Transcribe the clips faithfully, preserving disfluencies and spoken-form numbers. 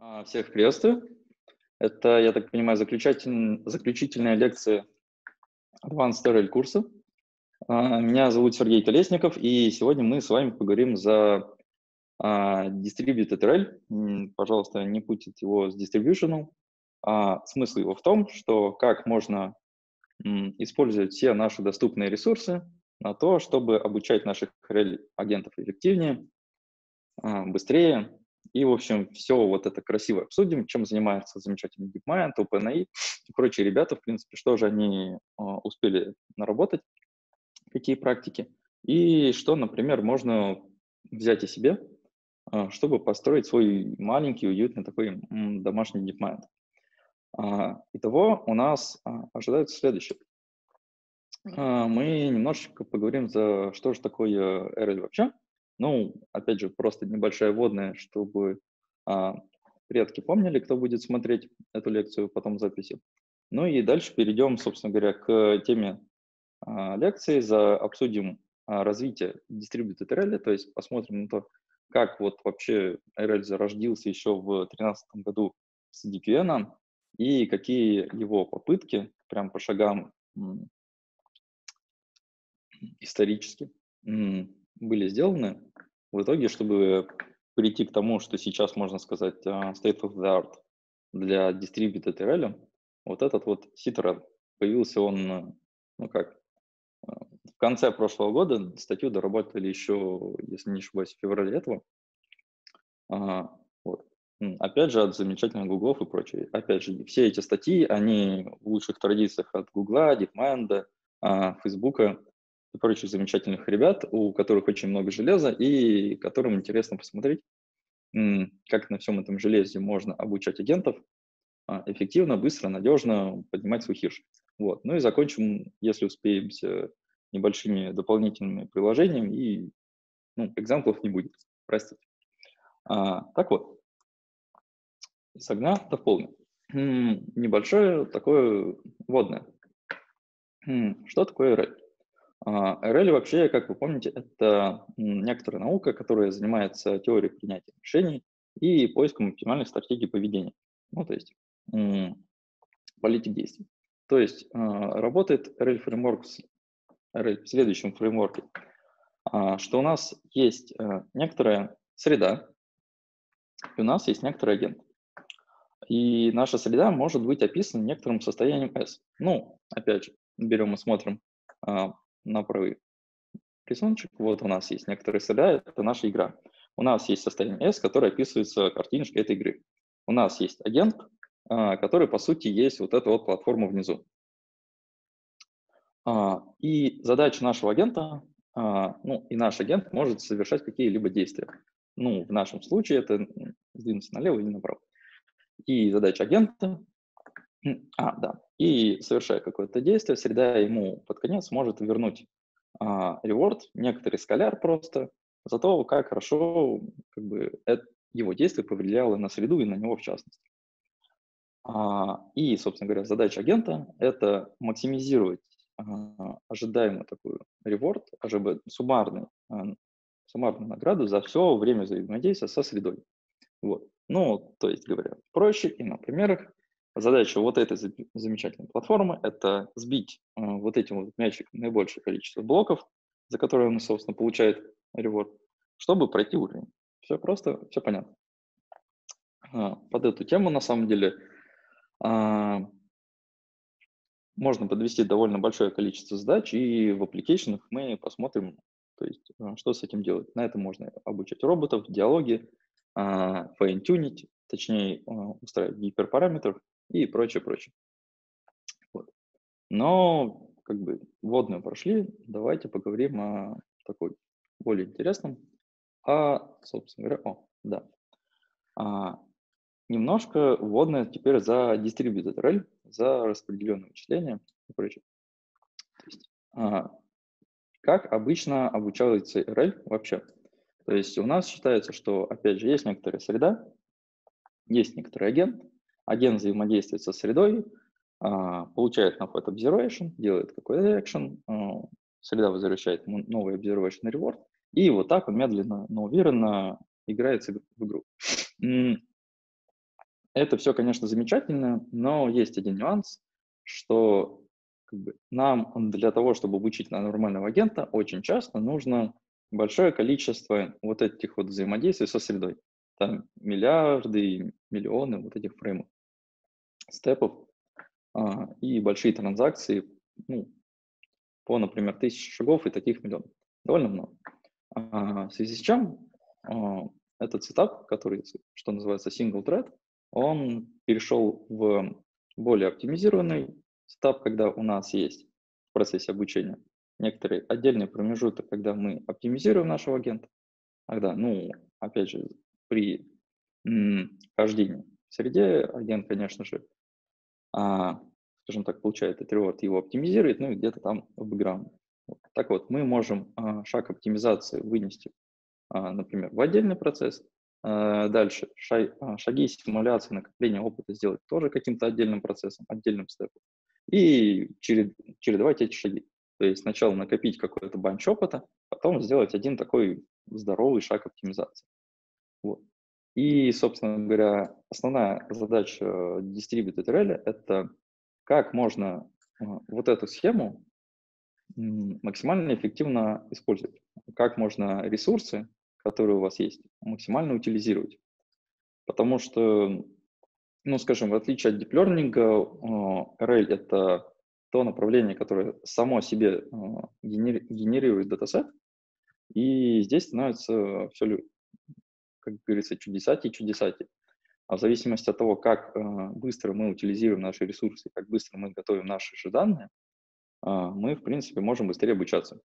А, Всех приветствую. Это, я так понимаю, заключатель- заключительная лекция Advanced эр эл курса. А, Меня зовут Сергей Колесников, и сегодня мы с вами поговорим за а, Distributed эр эл. М, Пожалуйста, не путайте его с Distributional. А, Смысл его в том, что как можно м, использовать все наши доступные ресурсы на то, чтобы обучать наших эр эл-агентов эффективнее, а, быстрее. И, в общем, все вот это красиво обсудим, чем занимается замечательный DeepMind, OpenAI и прочие ребята, в принципе, что же они а, успели наработать, какие практики, и что, например, можно взять и себе, а, чтобы построить свой маленький, уютный такой м, домашний DeepMind. А, Итого у нас а, ожидается следующее. А, Мы немножечко поговорим, за что же такое эр эл вообще. Ну, опять же, просто небольшая вводная, чтобы а, предки помнили, кто будет смотреть эту лекцию потом в записи. Ну и дальше перейдем, собственно говоря, к теме а, лекции, за, обсудим а, развитие Distributed эр эл, то есть посмотрим на то, как вот вообще эр эл зародился еще в две тысячи тринадцатом году с ди кью эн, и какие его попытки, прям по шагам, м, исторически м, были сделаны в итоге, чтобы прийти к тому, что сейчас можно сказать а, state of the art для distributed эр эл. Вот этот вот Citroen, появился он, э, ну как, а, в конце прошлого года, статью доработали еще, если не ошибаюсь, в феврале этого. А, вот. М, Опять же, от замечательных гуглов и прочее. Опять же, все эти статьи, они в лучших традициях от Гугла, DeepMind, а, Фейсбука и прочих замечательных ребят, у которых очень много железа и которым интересно посмотреть, м, как на всем этом железе можно обучать агентов а, эффективно, быстро, надежно поднимать свой хирш. Вот. Ну и закончим, если успеемся, небольшими дополнительными приложениями, и ну, экзамплов не будет, простите. А, так вот, с огня до полной. М, Небольшое такое вводное. М, Что такое эр эл? А, эр эл вообще, как вы помните, это м, некоторая наука, которая занимается теорией принятия решений и поиском оптимальных стратегий поведения. Ну, то есть м, политик действий. То есть а, работает эр эл-фреймворк с эр эл в следующем фреймворке, а, что у нас есть а, некоторая среда, и у нас есть некоторый агент. И наша среда может быть описана некоторым состоянием S. Ну, опять же, берем и смотрим а, на правый рисуночек. Вот у нас есть некоторая среда, это наша игра. У нас есть состояние S, которое описывается картиночкой этой игры. У нас есть агент, а, который, по сути, есть вот эта вот платформа внизу. А, и задача нашего агента, а, ну, и наш агент может совершать какие-либо действия. Ну, в нашем случае это м, сдвинуться налево или направо. И задача агента М, А, да. И совершая какое-то действие, среда ему под конец может вернуть а, reward, некоторый скаляр просто, за то, как хорошо как бы, эт- его действие повлияло на среду и на него в частности. А, и, собственно говоря, задача агента — это максимизировать а, ожидаемую такую reward, АЖБ, суммарный, а, суммарную награду за все время взаимодействия со средой. Вот. Ну, то есть, говоря проще и на примерах, задача вот этой за- замечательной платформы — это сбить э, вот этим вот мячиком наибольшее количество блоков, за которые он, собственно, получает рeward, чтобы пройти уровень. Все просто, все понятно. А, Под эту тему, на самом деле, а, можно подвести довольно большое количество задач, и в application мы посмотрим, то есть, а, что с этим делать. На это можно обучать роботов, диалоги, а, файн-тюнить, точнее, а, устраивать гиперпараметров и прочее, прочее. Вот. Но, как бы, вводную прошли, давайте поговорим о такой более интересном, а, собственно говоря, о, да, а, немножко вводное теперь за Distributed эр эл, за распределенное вычисление и прочее. То есть, а, как обычно обучается эр эл вообще? То есть у нас считается, что, опять же, есть некоторая среда, есть некоторый агент, агент взаимодействует со средой, а, получает на ход observation, делает какой-то action, а, среда возвращает ему новый observation reward, и вот так он медленно, но уверенно играется в игру. М, Это все, конечно, замечательно, но есть один нюанс, что как бы, нам для того, чтобы обучить на нормального агента, очень часто нужно большое количество вот этих вот взаимодействий со средой. Там миллиарды, миллионы вот этих фреймов, степов а, и большие транзакции, ну, по, например, тысяче шагов и таких миллионов. Довольно много. А, в связи с чем а, этот сетап, который, что называется, single thread, он перешел в более оптимизированный сетап, когда у нас есть в процессе обучения некоторый отдельный промежуток, когда мы оптимизируем нашего агента, когда, ну, опять же, при м, хождении в среде агент, конечно же, а, скажем так, получает этот reward, его оптимизирует, ну и где-то там в бэкграунде. Вот. Так вот, мы можем а, шаг оптимизации вынести, а, например, в отдельный процесс. А, дальше шаг, а, шаги симуляции, накопления опыта сделать тоже каким-то отдельным процессом, отдельным степом. И черед, чередовать эти шаги. То есть сначала накопить какой-то банч опыта, потом сделать один такой здоровый шаг оптимизации. Вот. И, собственно говоря, основная задача Distributed релли — это как можно а, вот эту схему м, максимально эффективно использовать, как можно ресурсы, которые у вас есть, максимально утилизировать. Потому что, ну, скажем, в отличие от Deep Learning, а, эр эл — это то направление, которое само себе а, генери- генерирует датасет, и здесь становится все, как говорится, чудесати и чудесати. А в зависимости от того, как э, быстро мы утилизируем наши ресурсы, как быстро мы готовим наши же данные, э, мы, в принципе, можем быстрее обучаться.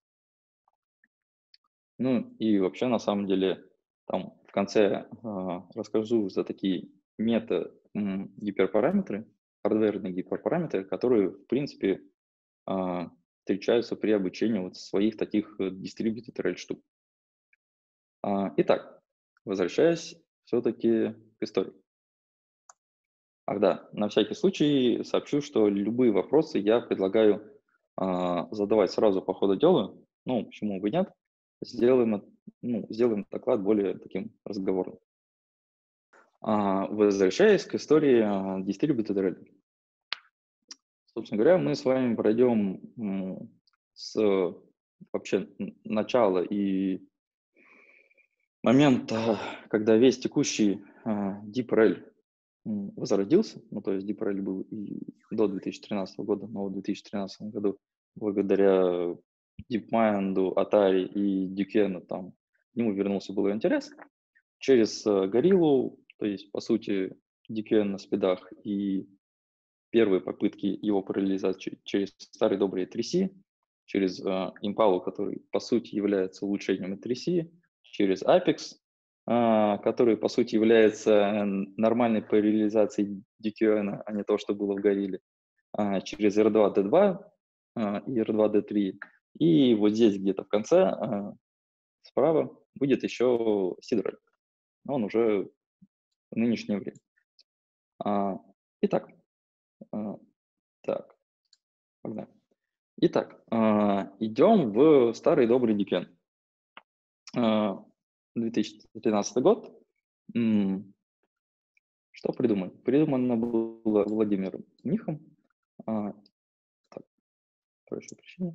Ну и вообще, на самом деле, там в конце э, расскажу за такие мета-гиперпараметры, хардверные гиперпараметры, которые, в принципе, э, встречаются при обучении вот своих таких э, distributed рель штук. А, итак, возвращаясь все-таки к истории. Ах да, на всякий случай сообщу, что любые вопросы я предлагаю а, задавать сразу по ходу дела. Ну, почему бы нет? Сделаем, это- ну, сделаем доклад более таким разговорным. А, возвращаясь к истории а, Distributed релли. Собственно говоря, мы с вами пройдем м, с вообще н- начала и момента, когда весь текущий а, DeepRel м, возродился, ну, то есть DeepRel был и до две тысячи тринадцатого года, но в две тысячи тринадцатом году благодаря DeepMind, Atari и Duquesne там к нему вернулся был интерес. Через э, Gorilla, то есть, по сути, Duquesne на спидах и первые попытки его параллелизации че- через старый добрый три си, через э, Impala, который, по сути, является улучшением три си, через Apex, а, который, по сути, является э, нормальной параллелизацией Duquesne, а не то, что было в Горилле, а, через эр два ди два а, и эр два ди три. И вот здесь где-то в конце, а, справа, будет еще Sidral. Он уже в нынешнее время. А, итак, а, так, погнали. Итак, а, идем в старый добрый Deepin. А, две тысячи тринадцатый год. М, Что придумано? Придумано было Владимиром Михом. А, так, прошу прощения.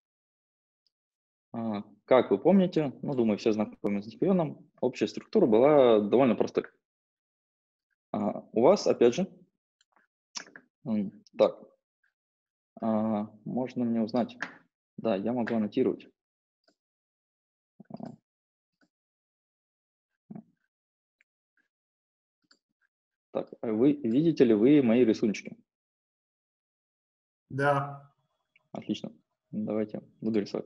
А, Как вы помните, ну, думаю, все знакомы с Deepin, общая структура была довольно простой. А, У вас, опять же, м, так, а, можно мне узнать? Да, я могу аннотировать. А, Так, а вы видите ли вы мои рисуночки? Да. Отлично. Давайте буду рисовать.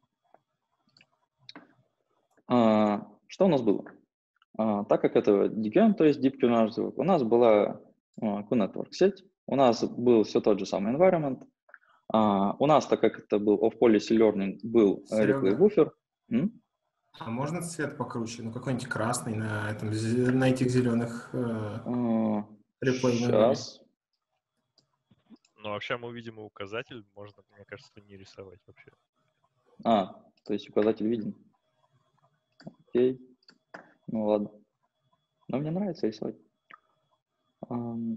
А, Что у нас было? А, Так как это Deepin, то есть Deep Q наш звук, у нас была а, Q-Network сеть, у нас был все тот же самый environment, а, у нас, так как это был off-policy learning, был э, replay Серега, буфер. М? а можно цвет покруче? Ну, какой-нибудь красный на, этом, зе- на этих зеленых э, А, реплей memory. Сейчас. Но вообще мы увидим и указатель, можно, мне кажется, не рисовать вообще. А, то есть указатель виден. Окей. Ну ладно. Но мне нравится рисовать. Ам,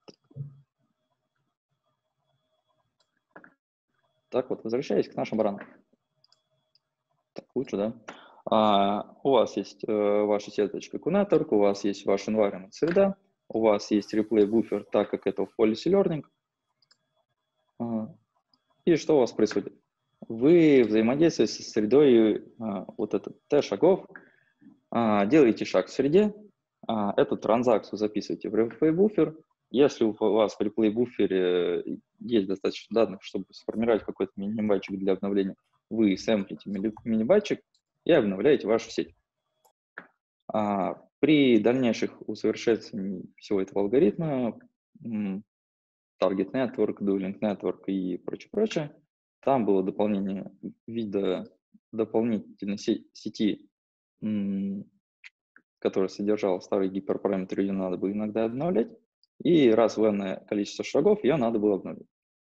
Так вот, возвращаясь к нашим баранам. Так лучше, да? А, у вас есть э, ваша сеточка Q-Network, у вас есть ваш environment среда, у вас есть replay буфер, так как это в policy learning. А, и что у вас происходит? Вы взаимодействуете со средой, а, вот это T шагов, а, делаете шаг в среде, а, эту транзакцию записываете в replay буфер. Если у вас в replay буфере есть достаточно данных, чтобы сформировать какой-то мини-батчик для обновления, вы сэмплите мини-батчик и обновляете вашу сеть. А при дальнейших усовершенствовании всего этого алгоритма, м, Target Network, Dueling Network и прочее-прочее, там было дополнение вида дополнительной се- сети, м, которая содержала старые гиперпараметры, ее надо было иногда обновлять, и раз в n количество шагов ее надо было обновлять.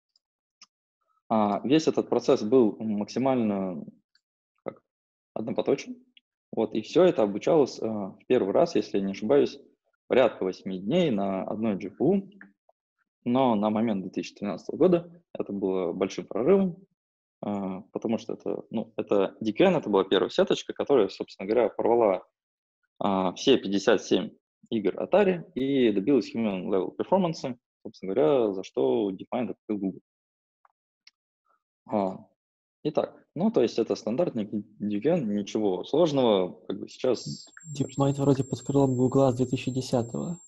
А весь этот процесс был максимально как, однопоточен. Вот, и все это обучалось э, в первый раз, если я не ошибаюсь, порядка восьми дней на одной джи пи ю, но на момент две тысячи тринадцатого года это было большим прорывом, э, потому что это, ну, это ди кью эн, это была первая сеточка, которая, собственно говоря, порвала э, все пятьдесят семь игр Atari и добилась human level performance, собственно говоря, за что DeepMind купил Google. А, Итак, ну, то есть это стандартный ди кью эн, ничего сложного, как бы сейчас... DeepMind вроде под крылом Гугла с две тысячи десятого.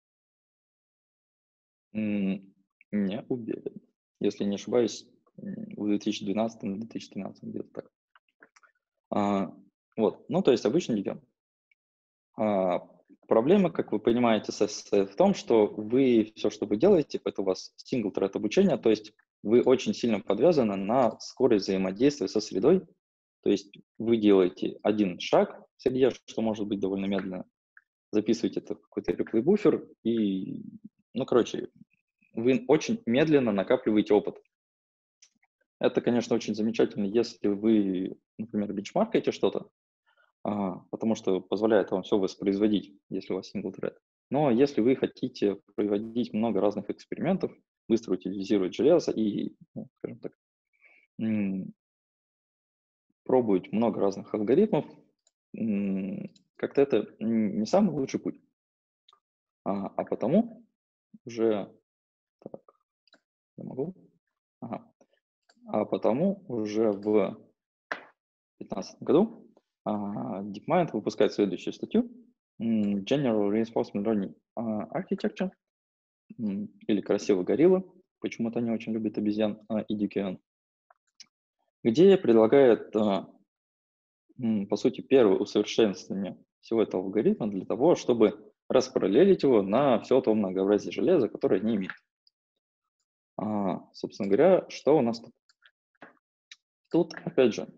м, Не уверен. Если не ошибаюсь, м, в две тысячи двенадцатом - две тысячи тринадцатом где-то так. А, вот, ну, то есть обычный ди кью эн. А, проблема, как вы понимаете, состоит в том, что вы, все, что вы делаете, это у вас single-thread обучение, то есть вы очень сильно подвязаны на скорость взаимодействия со средой. То есть вы делаете один шаг в среде, что может быть довольно медленно, записываете это в какой-то реплей буфер, и, ну, короче, вы очень медленно накапливаете опыт. Это, конечно, очень замечательно, если вы, например, бенчмаркаете что-то, а, потому что позволяет вам все воспроизводить, если у вас single thread. Но если вы хотите проводить много разных экспериментов, быстро утилизировать железо и, ну, скажем так, м, пробовать много разных алгоритмов, м, как-то это н- не самый лучший путь. А, а потому уже, так, я могу? Ага. А потому уже в две тысячи пятнадцатом году а, DeepMind выпускает следующую статью м, General Reinforcement Learning а, Architecture, м, или красиво горилла, почему-то они очень любят обезьян, а, и ди кью эн, где предлагает, а, м, по сути, первое усовершенствование всего этого алгоритма для того, чтобы распараллелить его на все то многообразие железа, которое не имеет. А, собственно говоря, что у нас тут? Тут, опять же,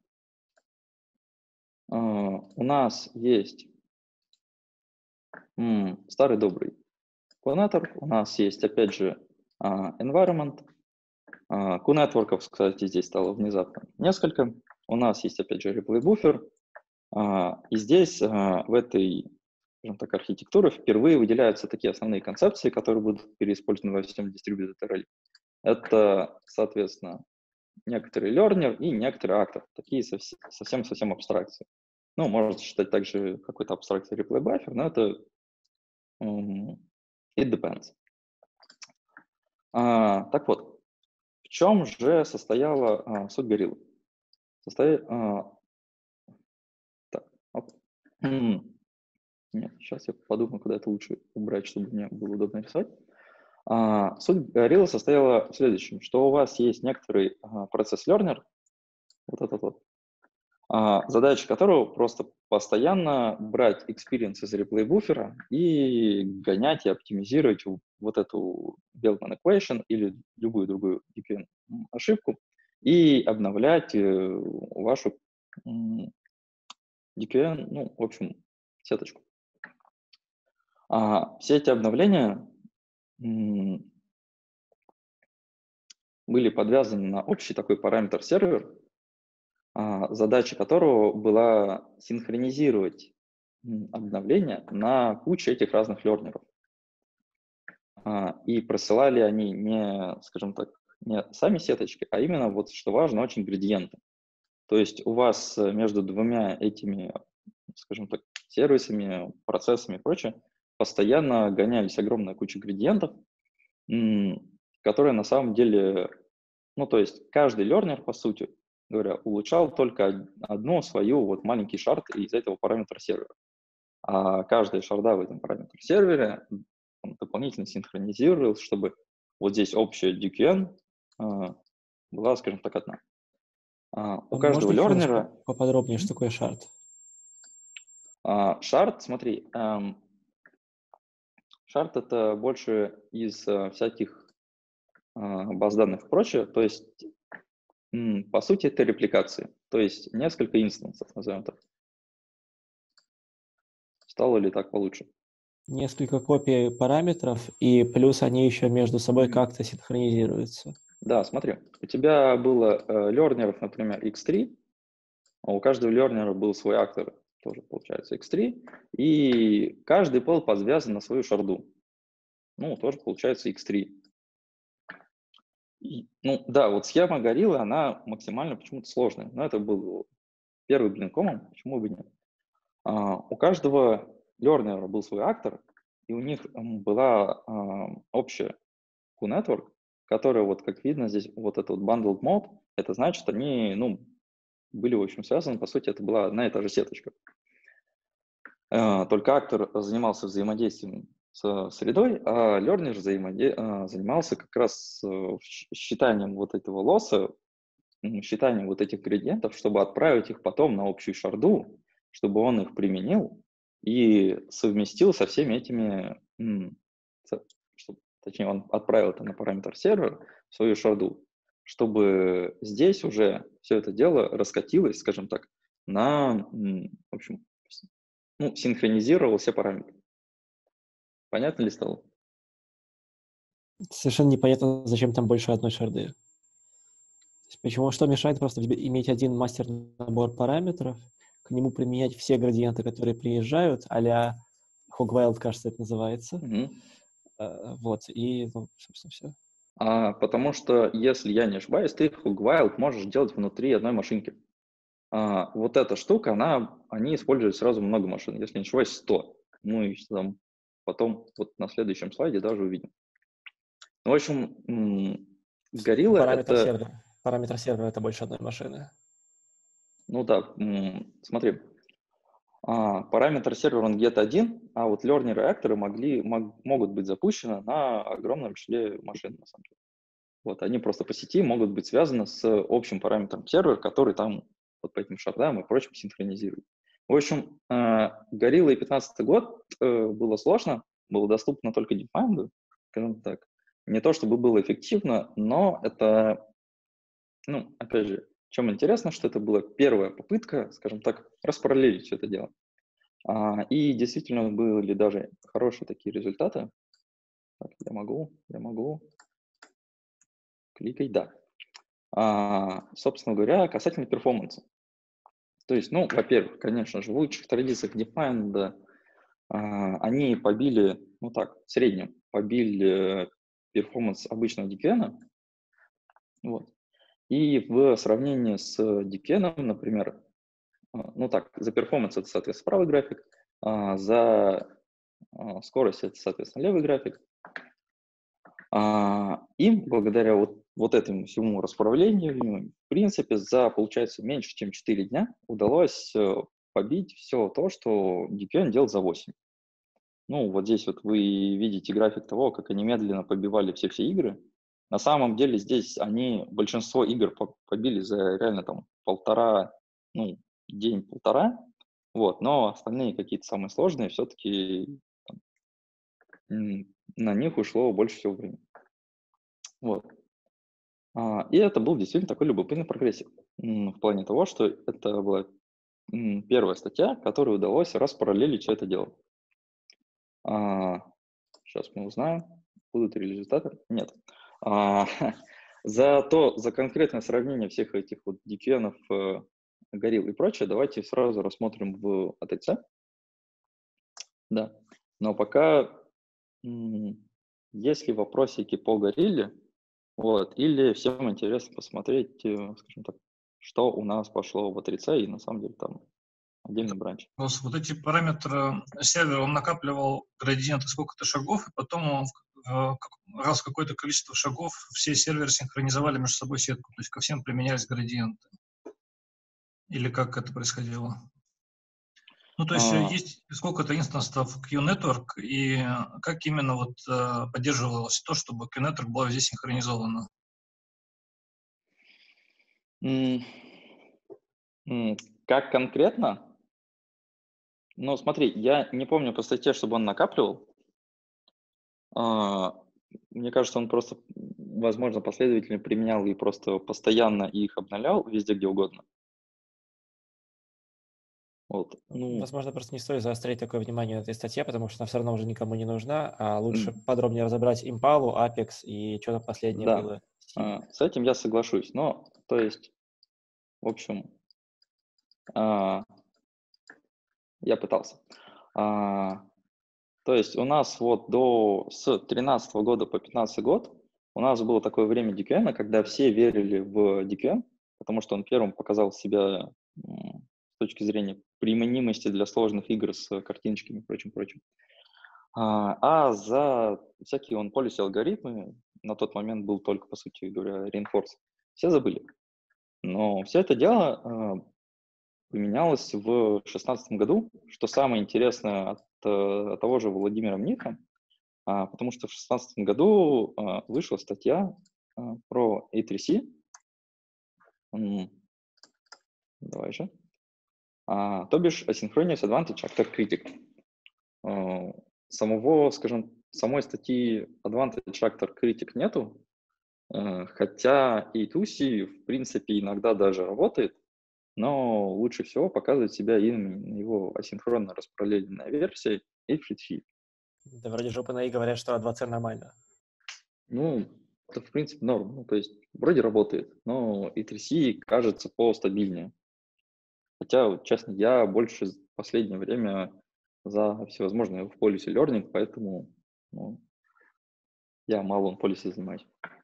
а, у нас есть м, старый добрый Q-Network, у нас есть, опять же, а, environment. А, Q-Network'ов, кстати, здесь стало внезапно несколько. У нас есть, опять же, replay буфер. А, И здесь, а, в этой, скажем так, архитектуре впервые выделяются такие основные концепции, которые будут переиспользованы во всем distributed array. Это, соответственно, некоторый learner и некоторые актор, такие совсем-совсем абстракции. Ну, можно считать также какой-то абстракцией replay buffer, но это м, it depends. А, так вот, в чем же состояла а, суть гориллы? Состоя... а, так, оп. М, Нет, сейчас я подумаю, куда это лучше убрать, чтобы мне было удобно рисовать. А, суть гориллы состояла в следующем, что у вас есть некоторый а, процесс-лернер, вот этот вот, а, задача которого просто постоянно брать experience из реплей буфера и гонять и оптимизировать в- вот эту Bellman equation или любую другую ди кью эн ошибку и обновлять э, вашу м, ди кью эн, ну, в общем, сеточку. А, все эти обновления м, были подвязаны на общий такой параметр сервер, а, задача которого была синхронизировать м, обновления на куче этих разных лернеров. а, и просылали они не, скажем так, не сами сеточки, а именно, вот что важно, очень градиенты. То есть у вас э, между двумя этими, скажем так, сервисами, процессами и прочее, постоянно гонялись огромная куча градиентов, м, которые на самом деле, ну, то есть каждый лернер, по сути говоря, улучшал только од- одну свою вот маленький шард из этого параметра сервера. А каждая шарда в этом параметре сервере м, он дополнительно синхронизировалась, чтобы вот здесь общая ди кью эн а, была, скажем так, одна. А, у А каждого можно еще раз по- лернера поподробнее, что такое шард? шард, смотри, эм, шард это больше из э, всяких а, баз данных и прочее, то есть м, по сути это репликации, то есть несколько инстансов, назовем так. Стало ли так получше? Несколько копий параметров, и плюс они еще между собой Мгм. как-то синхронизируются. Да, смотри, у тебя было э, лернеров, например, икс три, а у каждого лернера был свой актор, тоже получается икс три, и каждый был подвязан на свою шарду. Ну, тоже получается икс три. И, ну, да, вот схема гориллы, она максимально почему-то сложная, но это был первый блин комом, почему бы нет. А, у каждого лернера был свой актор, и у них м, была а, общая Q-network, которая, вот как видно здесь, вот этот вот bundled mode, это значит, они, ну, были, в общем, связаны, по сути, это была одна и та же сеточка. А, только актор занимался взаимодействием с средой, а learner взаимоде- а, занимался как раз э, щ- считанием вот этого лосса, м, считанием вот этих градиентов, чтобы отправить их потом на общую шарду, чтобы он их применил и совместил со всеми этими, м, со- чтоб- точнее, он отправил это на параметр сервера в свою шарду, чтобы здесь уже все это дело раскатилось, скажем так, на, м, в общем, с- ну, синхронизировал все параметры. Понятно ли стало? Совершенно непонятно, зачем там больше одной шарды. То есть почему, что мешает просто тебе иметь один мастер-набор параметров, к нему применять все градиенты, которые приезжают, а-ля Hogwild, кажется, это называется. Мгм. Э, Вот, и, ну, собственно, все. А, потому что, если я не ошибаюсь, ты Hogwild можешь делать внутри одной машинки. А, вот эта штука, она, они используют сразу много машин, если не ошибаюсь, сто. Ну и что там потом вот на следующем слайде даже увидим. В общем, м, Gorilla Параметр это, сервера. Параметр сервера — это больше одной машины. ну да, м, смотри, а, параметр сервера он get один, а вот learner реакторы могли, мог- могут быть запущены на огромном числе машин, на самом деле. Вот, они просто по сети могут быть связаны с общим параметром сервера, который там вот по этим шардам и прочим синхронизирует. В общем, э, Gorilla и пятнадцатый год э, было сложно, было доступно только DeepMind, скажем так. Не то чтобы было эффективно, но это, ну, опять же, чем интересно, что это была первая попытка, скажем так, распараллелить все это дело. А, и действительно были даже хорошие такие результаты. Так, я могу, я могу кликать, да. А, собственно говоря, касательно перформанса. То есть, ну, во-первых, конечно же, в лучших традициях DeepMind, да, а, они побили, ну так, в среднем побили э, перформанс обычного ди кью эн. Вот. И в сравнении с ди кью эн, например, а, ну так, за перформанс это, соответственно, правый график, а за а, скорость это, соответственно, левый график. А, им, благодаря вот, вот этому всему расправлению, в принципе, за, получается, меньше, чем четыре дня удалось э, побить все то, что ди кью эн делал за восемь. Ну, вот здесь вот вы видите график того, как они медленно побивали все-все игры. На самом деле здесь они большинство игр по- побили за реально там полтора, ну, день-полтора, вот, но остальные какие-то самые сложные все-таки на них ушло больше всего времени. Вот. А, и это был действительно такой любопытный прогрессив, м, в плане того, что это была м, первая статья, которой удалось распараллелить все это дело. А, сейчас мы узнаем, будут ли результаты. Нет. А, за то, за конкретное сравнение всех этих вот ди кью эн, э, горилл и прочее, давайте сразу рассмотрим в эй ти си. Да. Но пока м, есть ли вопросики по Горилле, вот, или всем интересно посмотреть, э, скажем так, что у нас пошло в отрицай, и на самом деле там отдельный бранч. Вопрос. Вот эти параметры сервера, он накапливал градиенты сколько-то шагов, и потом он в- в- как- раз в какое-то количество шагов все серверы синхронизовали между собой сетку, то есть ко всем применялись градиенты. Или как это происходило? Ну, то есть э, А, есть сколько-то инстансов Q-Network, и э, как именно вот э, поддерживалось то, чтобы Q-Network была везде синхронизована? м, м, Как конкретно? Ну, смотри, я не помню по статье, чтобы он накапливал. А, Мне кажется, он просто, м, возможно, последовательно применял и просто постоянно их обновлял везде, где угодно. Вот. Ну, Возможно, просто не стоит заострять такое внимание на этой статье, потому что она все равно уже никому не нужна, а лучше м, подробнее разобрать Impala, Apex и что там последнее да, было. а, с этим я соглашусь. Но, то есть, в общем, а, я пытался. А, То есть у нас вот до с тринадцатого года по пятнадцатый год у нас было такое время ди кью эн, когда все верили в ди кью эн, потому что он первым показал себя м, с точки зрения применимости для сложных игр с картиночками и прочим, прочим. А, а за всякие он policy алгоритмы на тот момент был только, по сути говоря, Reinforce. Все забыли. Но все это дело а, поменялось в шестнадцатом году, что самое интересное от, э, от того же Владимира Мниха, а, потому что в шестнадцатом году а, вышла статья а, про эй три си. М, Давай же. А, то бишь Asynchronous Advantage Actor Critic. А, Самого, скажем, самой статьи Advantage Actor Critic нету, э, хотя эй два си в принципе иногда даже работает, но лучше всего показывает себя именно его асинхронно распараллеленная версия эй три си. Да вроде же OpenAI говорят, что а два си нормально. Ну, это в принципе норм. Ну, то есть вроде работает, но эй три си кажется постабильнее. Хотя, вот, честно, я больше в последнее время за всевозможные в policy learning, поэтому ну, я мало on policy занимаюсь.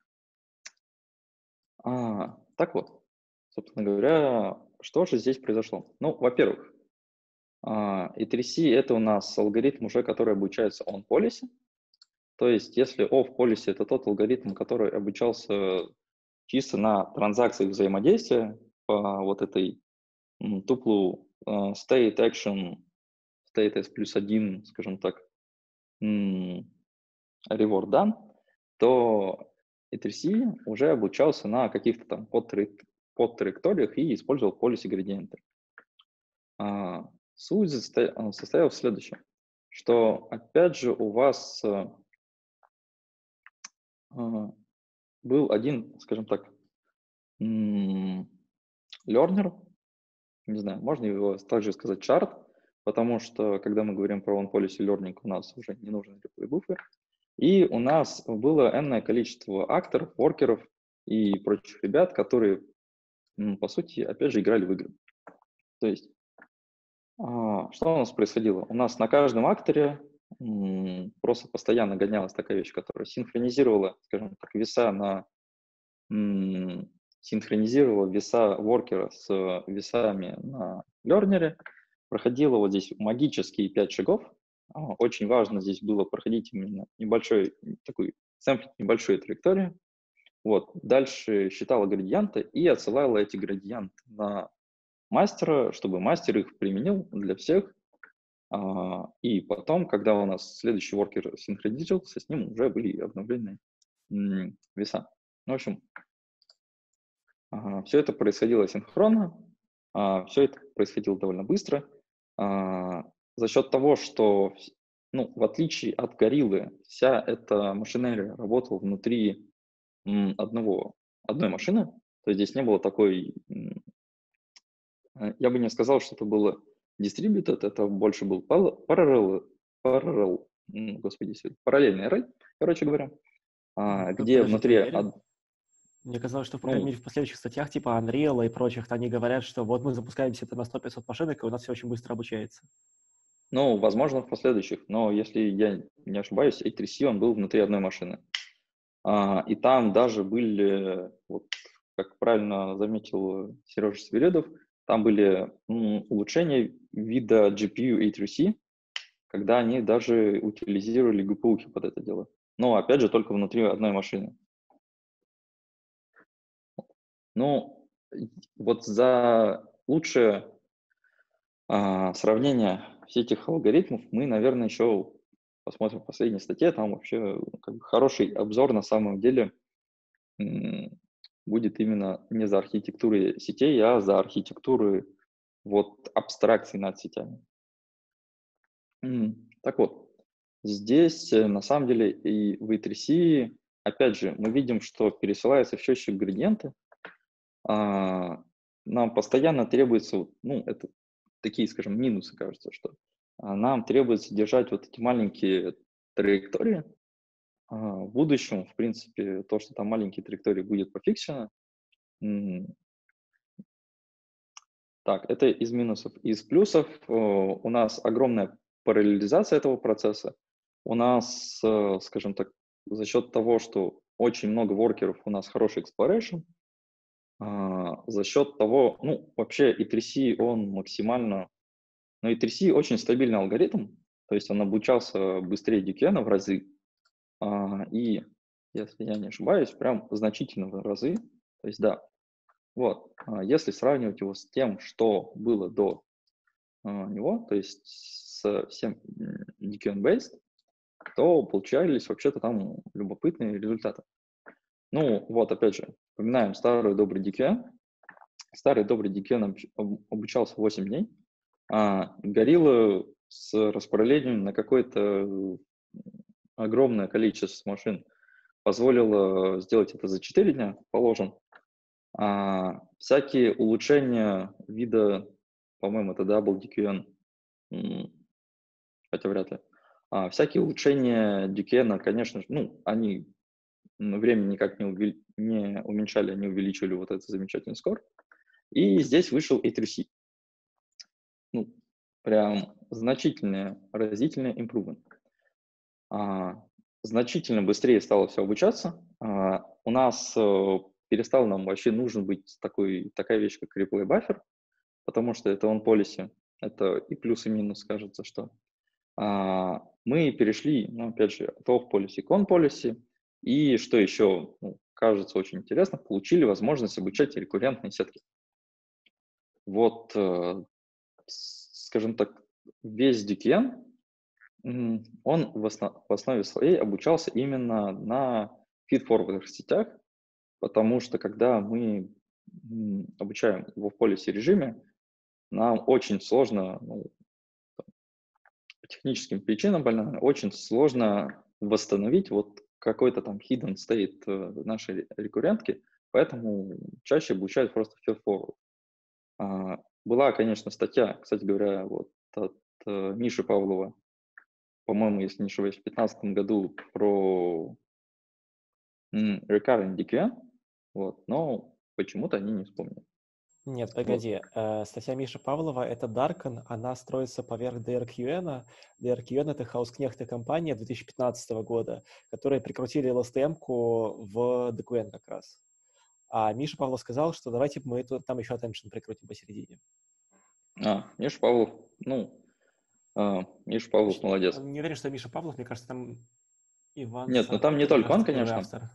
А, так вот, собственно говоря, что же здесь произошло? Ну, во-первых, а, эй три си это у нас алгоритм уже, который обучается on policy. То есть, если off policy это тот алгоритм, который обучался чисто на транзакциях взаимодействия по вот этой м, туплу э, state action, state s плюс один, скажем так, м, reward done, то эй три си уже обучался на каких-то там подтраек- подтраекториях и использовал policy градиенты. А, Суть засто- а, состояла в следующем, что опять же у вас э, а, был один, скажем так, м, learner, не знаю, можно его также сказать chart, потому что когда мы говорим про on-policy learning, у нас уже не нужен реплей буфер. И у нас было энное количество акторов, воркеров и прочих ребят, которые, м, по сути, опять же, играли в игры. То есть, а, что у нас происходило? У нас на каждом акторе м, просто постоянно гонялась такая вещь, которая синхронизировала, скажем так, веса на м, синхронизировала веса воркера с весами на лернере, проходила вот здесь магические пять шагов. А, Очень важно здесь было проходить именно небольшой, такой сэмплинг небольшой траектории. Вот. Дальше считала градиенты и отсылала эти градиенты на мастера, чтобы мастер их применил для всех. А, И потом, когда у нас следующий воркер синхронизировался, с ним уже были обновлены м, веса. Ну, в общем, все это происходило синхронно, все это происходило довольно быстро. А, За счет того, что, вс- ну, в отличие от гориллы, вся эта машинерия работала внутри м, одного, одной машины, то есть здесь не было такой, м, э, я бы не сказал, что это было distributed, это больше был пал- parallel, parallel, м, господи, сё- параллельный array, короче говоря, а, П- где Подожди, ты внутри, уверен? од- Мне казалось, что, по крайней ну, мере, в последующих статьях типа Unreal и прочих, они говорят, что вот мы запускаем все это на сто пятьсот машинок, и у нас все очень быстро обучается. Ну, возможно, в последующих, но если я не ошибаюсь, эй три си он был внутри одной машины. А, и там даже были, вот, как правильно заметил Сережа Свиридов, там были м, улучшения вида джи пи ю эй три си, когда они даже утилизировали джи пи ю под это дело. Но, опять же, только внутри одной машины. Ну, вот за лучшее а, сравнение всех этих алгоритмов мы, наверное, еще посмотрим в последней статье. Там вообще как бы хороший обзор на самом деле м, будет именно не за архитектурой сетей, а за архитектурой вот абстракций над сетями. М, Так вот, здесь э, на самом деле и в эй три си, опять же, мы видим, что пересылаются в счетчик градиенты. а, Нам постоянно требуется, ну, это такие, скажем, минусы, кажется, что а, нам требуется держать вот эти маленькие траектории. А, В будущем, в принципе, то, что там маленькие траектории будет пофиксено. М, Так, это из минусов. Из плюсов э, у нас огромная параллелизация этого процесса. У нас, э, скажем так, за счет того, что очень много воркеров, у нас хороший exploration. А, За счет того, ну, вообще эй три си, он максимально... Но эй три си очень стабильный алгоритм, то есть он обучался быстрее Дюкена в разы. А, И, если я не ошибаюсь, прям значительно в разы. То есть, да, вот. А Если сравнивать его с тем, что было до а, него, то есть с всем ди кью эн-based, то получались вообще-то там любопытные результаты. Ну, вот, опять же, вспоминаем старый добрый ди кью эн. Старый добрый ди кью эн обуч- об- обучался восемь дней, а Gorilla с распределением на какое-то огромное количество машин позволило сделать это за четыре дня, положим. А всякие улучшения вида, по-моему, это Double ди кью эн, м, хотя вряд ли. А всякие улучшения ди кью эн, конечно же, ну, они м, время никак не, увел- не уменьшали, они увеличивали вот этот замечательный скор. И здесь вышел эй три си. Ну, прям значительный, разительный improvement. А, значительно быстрее стало все обучаться. А, у нас э, перестал нам вообще нужен быть такой, такая вещь, как replay buffer, потому что это on policy. Это и плюс, и минус, кажется, что а, мы перешли, ну, опять же, от off policy к on policy, и что еще, ну, кажется очень интересно, получили возможность обучать рекуррентные сетки. Вот, э, с- скажем так, весь ди кью эн, м, он в, осно- в основе своей обучался именно на feed-forward сетях, потому что когда мы м, обучаем его в policy режиме, нам очень сложно, ну, по техническим причинам банально, очень сложно восстановить вот какой-то там hidden state э, нашей рекуррентки, поэтому чаще обучают просто feed-forward. А, Была, конечно, статья, кстати говоря, вот от э, Миши Павлова, по-моему, если не ошибаюсь, в две тысячи пятнадцатом году про м, recurrent ди кью эн, вот, но почему-то они не вспомнили. Нет, Вот. погоди. э, Статья Миши Павлова — это Darken, она строится поверх ди ар кью эн. ди ар кью эн — это хаускнехты компания две тысячи пятнадцатого года, которые прикрутили эл эс ти эм-ку в ди кью эн как раз. А Миша Павлов сказал, что давайте мы тут, там еще attention прикрутим посередине. А, Миша Павлов, ну, а, Миша Павлов Точнее, молодец. не уверен, что Миша Павлов, мне кажется, там Иван Нет, ну там не Сорокин, мне только он, кажется, первый конечно. автор.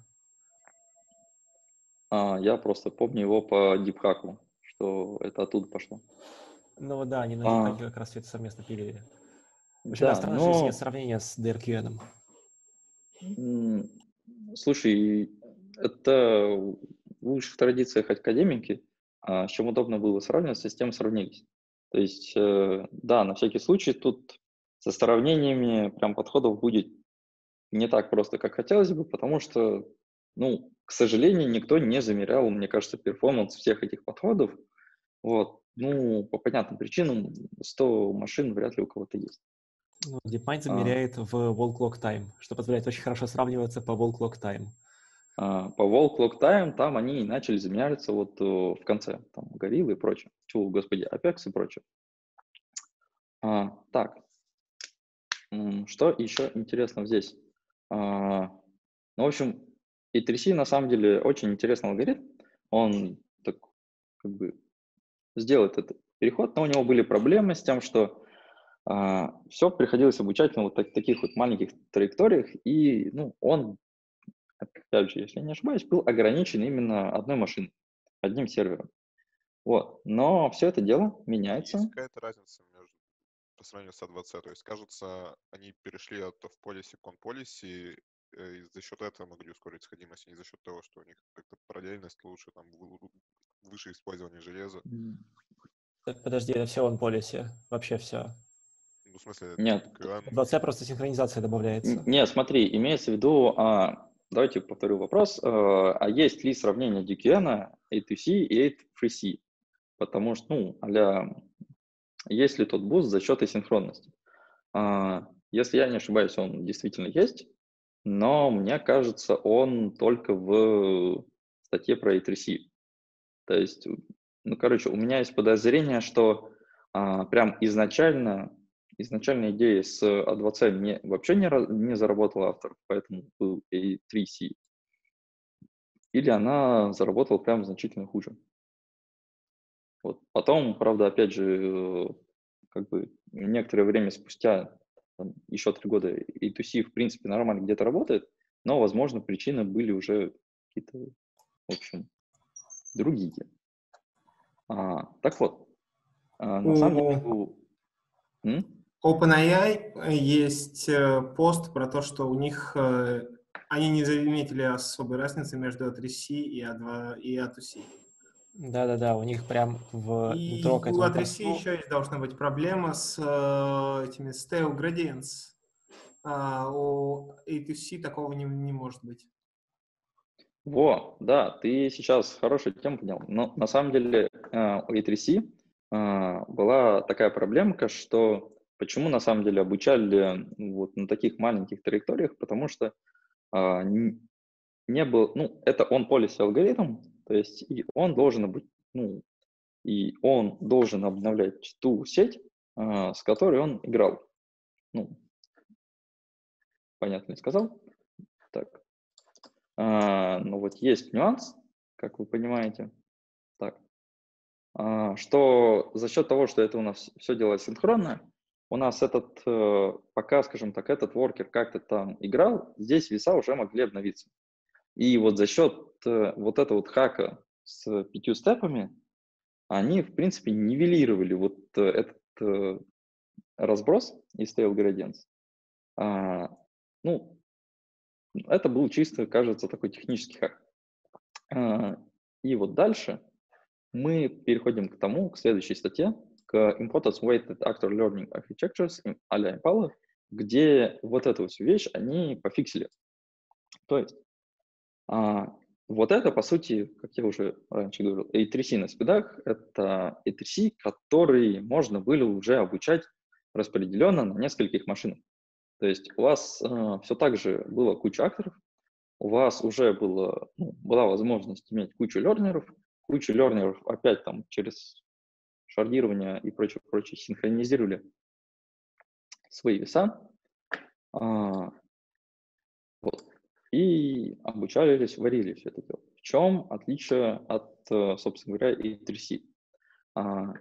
А, я просто помню его по дипхаку, что это оттуда пошло. Ну да, они на А, дипхаке как раз все это совместно пилили. В общем, да, да, странно, что здесь нет но, сравнения с ди ар кью эн. м, слушай, это в лучших традициях академики, а с чем удобно было сравниваться, с тем сравнились. То есть, э, да, на всякий случай тут со сравнениями прям подходов будет не так просто, как хотелось бы, потому что, ну, к сожалению, никто не замерял, мне кажется, перформанс всех этих подходов. Вот. Ну, по понятным причинам, сто машин вряд ли у кого-то есть. Ну, DeepMind А, замеряет в wall clock time, что позволяет очень хорошо сравниваться по wall clock time. а, по wall clock time там они начали замеряться вот э, в конце, там, Gorilla и прочее. Чего, господи, Apex и прочее. А, так, м, что еще интересно здесь? А, ну, в общем, и три си на самом деле очень интересный алгоритм. Он так, как бы сделает этот переход, но у него были проблемы с тем, что все приходилось обучать на вот так- таких вот маленьких траекториях, и ну, он, опять же, если я не ошибаюсь, был ограничен именно одной машиной, одним сервером. Вот. Но все это дело меняется. Есть какая-то разница между по сравнению с а два си? То есть, кажется, они перешли от off-policy к on-policy, э, и за счет этого могли ускорить сходимость, а не за счет того, что у них как-то параллельность лучше, там, вы- выше использование железа. М, Так, подожди, это все on policy, вообще все. Ну, в смысле, Нет, ди кью эн, В два си просто синхронизация добавляется. н- нет, смотри, имеется в виду, а, давайте повторю вопрос, а а есть ли сравнение ди кью эн, эй ту си и эй три си? Потому что, ну, а есть ли тот буст за счет асинхронности? А, Если я не ошибаюсь, он действительно есть, но мне кажется, он только в статье про эй три си. То есть, ну, короче, у меня есть подозрение, что а, прям изначально, изначальная идея с а два си не, вообще не, ра- не заработала автор, поэтому был эй три си. Или она заработала прям значительно хуже. Вот. Потом, правда, опять же, э, как бы некоторое время спустя, там, еще три года, эй ту си в принципе нормально где-то работает, но, возможно, причины были уже какие-то, в общем, другие. А, так вот, а, на самом деле, У у- м? OpenAI есть э, пост про то, что у них э, они не заметили особой разницы между эй три си и а два и эй ту си. Да-да-да, у них прям в интро к И у этому эй три си посту еще есть должна быть проблема с э, этими stale gradients. А у эй ту си такого не, не может быть. Во, да, ты сейчас хорошую тему поднял. Но на самом деле а, у эй три си а, была такая проблемка, что почему на самом деле обучали вот на таких маленьких траекториях, потому что а, н- не был, ну, это он policy алгоритм, то есть и он должен быть, ну, и он должен обновлять ту сеть, а, с которой он играл. Ну, понятно ли сказал? Так. А, ну вот есть нюанс, как вы понимаете. Так. А, что за счет того, что это у нас все делает синхронно, у нас этот, э, пока, скажем так, этот воркер как-то там играл, здесь веса уже могли обновиться. И вот за счет э, вот этого вот хака с пятью степами, они, в принципе, нивелировали вот э, этот э, разброс из tail gradients. А, ну, это был чисто, кажется, такой технический хак. А, и вот дальше мы переходим к тому, к следующей статье, к Importance Weighted Actor Learning Architectures а-ля Impala, где вот эту всю вещь они пофиксили. То есть а, вот это, по сути, как я уже раньше говорил, эй три си на спидах, это эй три си, который можно было уже обучать распределенно на нескольких машинах. То есть у вас э, все так же было куча акторов, у вас уже было, ну, была возможность иметь кучу лернеров, кучу лернеров опять там через шардирование и прочее, прочее синхронизировали свои веса, а, вот, и обучались, варили все это дело. В чем отличие от, э, собственно говоря, эй три си? А,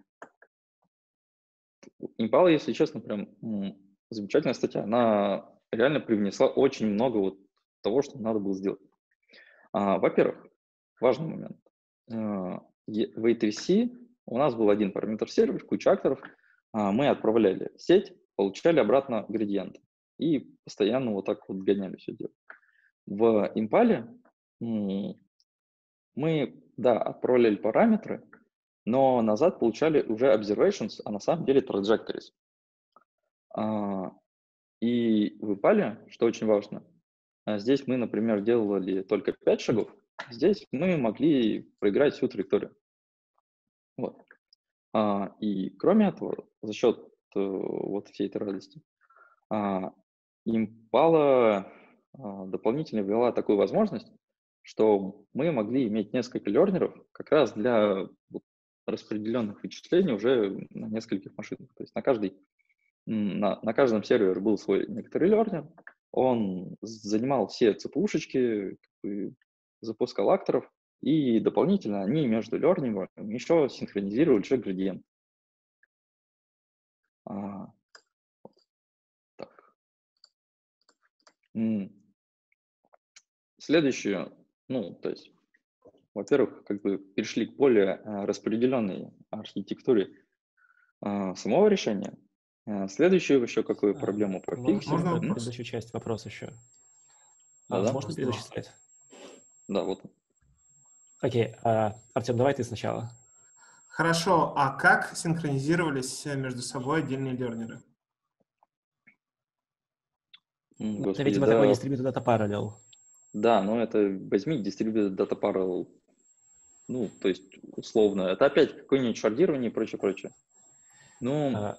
Impala, если честно, прям м, замечательная статья. Она реально привнесла очень много вот того, что надо было сделать. А, во-первых, важный момент. А, е- в эй три си у нас был один параметр сервер, куча акторов. А, мы отправляли в сеть, получали обратно градиенты. И постоянно вот так вот гоняли все дело. В Impala м, мы, да, отправляли параметры, но назад получали уже observations, а на самом деле trajectories. А, И в Impala, что очень важно, а здесь мы, например, делали только пять шагов, здесь мы могли проиграть всю траекторию. Вот. А, и кроме этого, за счет э, вот всей этой радости, а, Impala а, дополнительно ввела такую возможность, что мы могли иметь несколько лернеров как раз для вот, распределенных вычислений уже на нескольких машинах. То есть на каждой на, на каждом сервере был свой некоторый лернер, он занимал все цепушечки, запускал акторов, и дополнительно они между лернингом еще синхронизировали же градиент. А, так. Следующее, ну, то есть, во-первых, как бы перешли к более а, распределенной архитектуре а, самого решения. А, следующую еще какую А, проблему Можешь пофиксили? Можно повторить вопрос? предыдущую часть, вопрос еще? А, Да-да, можно предыдущий слайд? да, вот. Окей, а, Артем, давай ты сначала. Хорошо, а как синхронизировались между собой отдельные лернеры? М, Это, Господи, видимо, такой да, distributed data parallel. да, но это возьми distributed data parallel, ну, то есть условно, это опять какое-нибудь шардирование и прочее, прочее. Ну, А,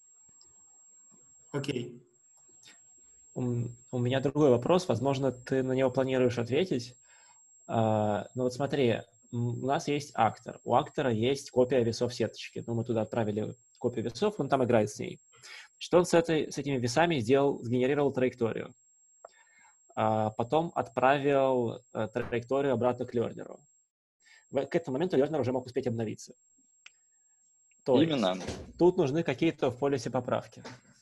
Окей. у, м- у меня другой вопрос, возможно, ты на него планируешь ответить. А, ну вот смотри, м, у нас есть актор. У актора есть копия весов сеточки. Ну, мы туда отправили копию весов, он там играет с ней. Что он с, этой, с этими весами сделал? Сгенерировал траекторию. А потом отправил э, траекторию обратно к лернеру. В- К этому моменту лернер уже мог успеть обновиться. То именно, есть тут нужны какие-то в полисе поправки.